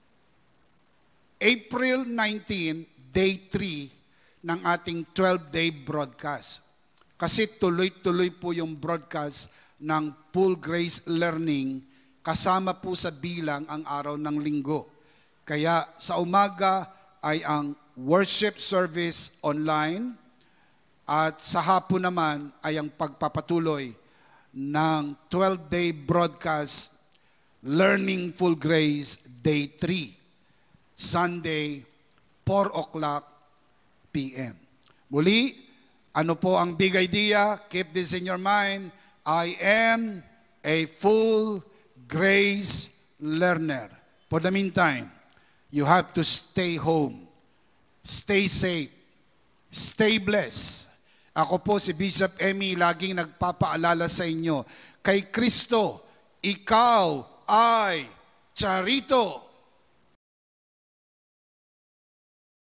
April 19, day 3 ng ating 12-day broadcast. Kasi tuloy-tuloy po yung broadcast ng Full Grace Learning kasama po sa bilang ang araw ng linggo. Kaya sa umaga ay ang worship service online at sa hapon naman ay ang pagpapatuloy ng 12-day broadcast Learning Full Grace Day 3, Sunday, 4 o'clock p.m. Muli, ano po ang big idea? Keep this in your mind. I am a full grace learner. For the meantime, you have to stay home, stay safe, stay blessed. Ako po si Bishop Emi, laging nagpapaalala sa inyo, kay Kristo, ikaw I, Charitoo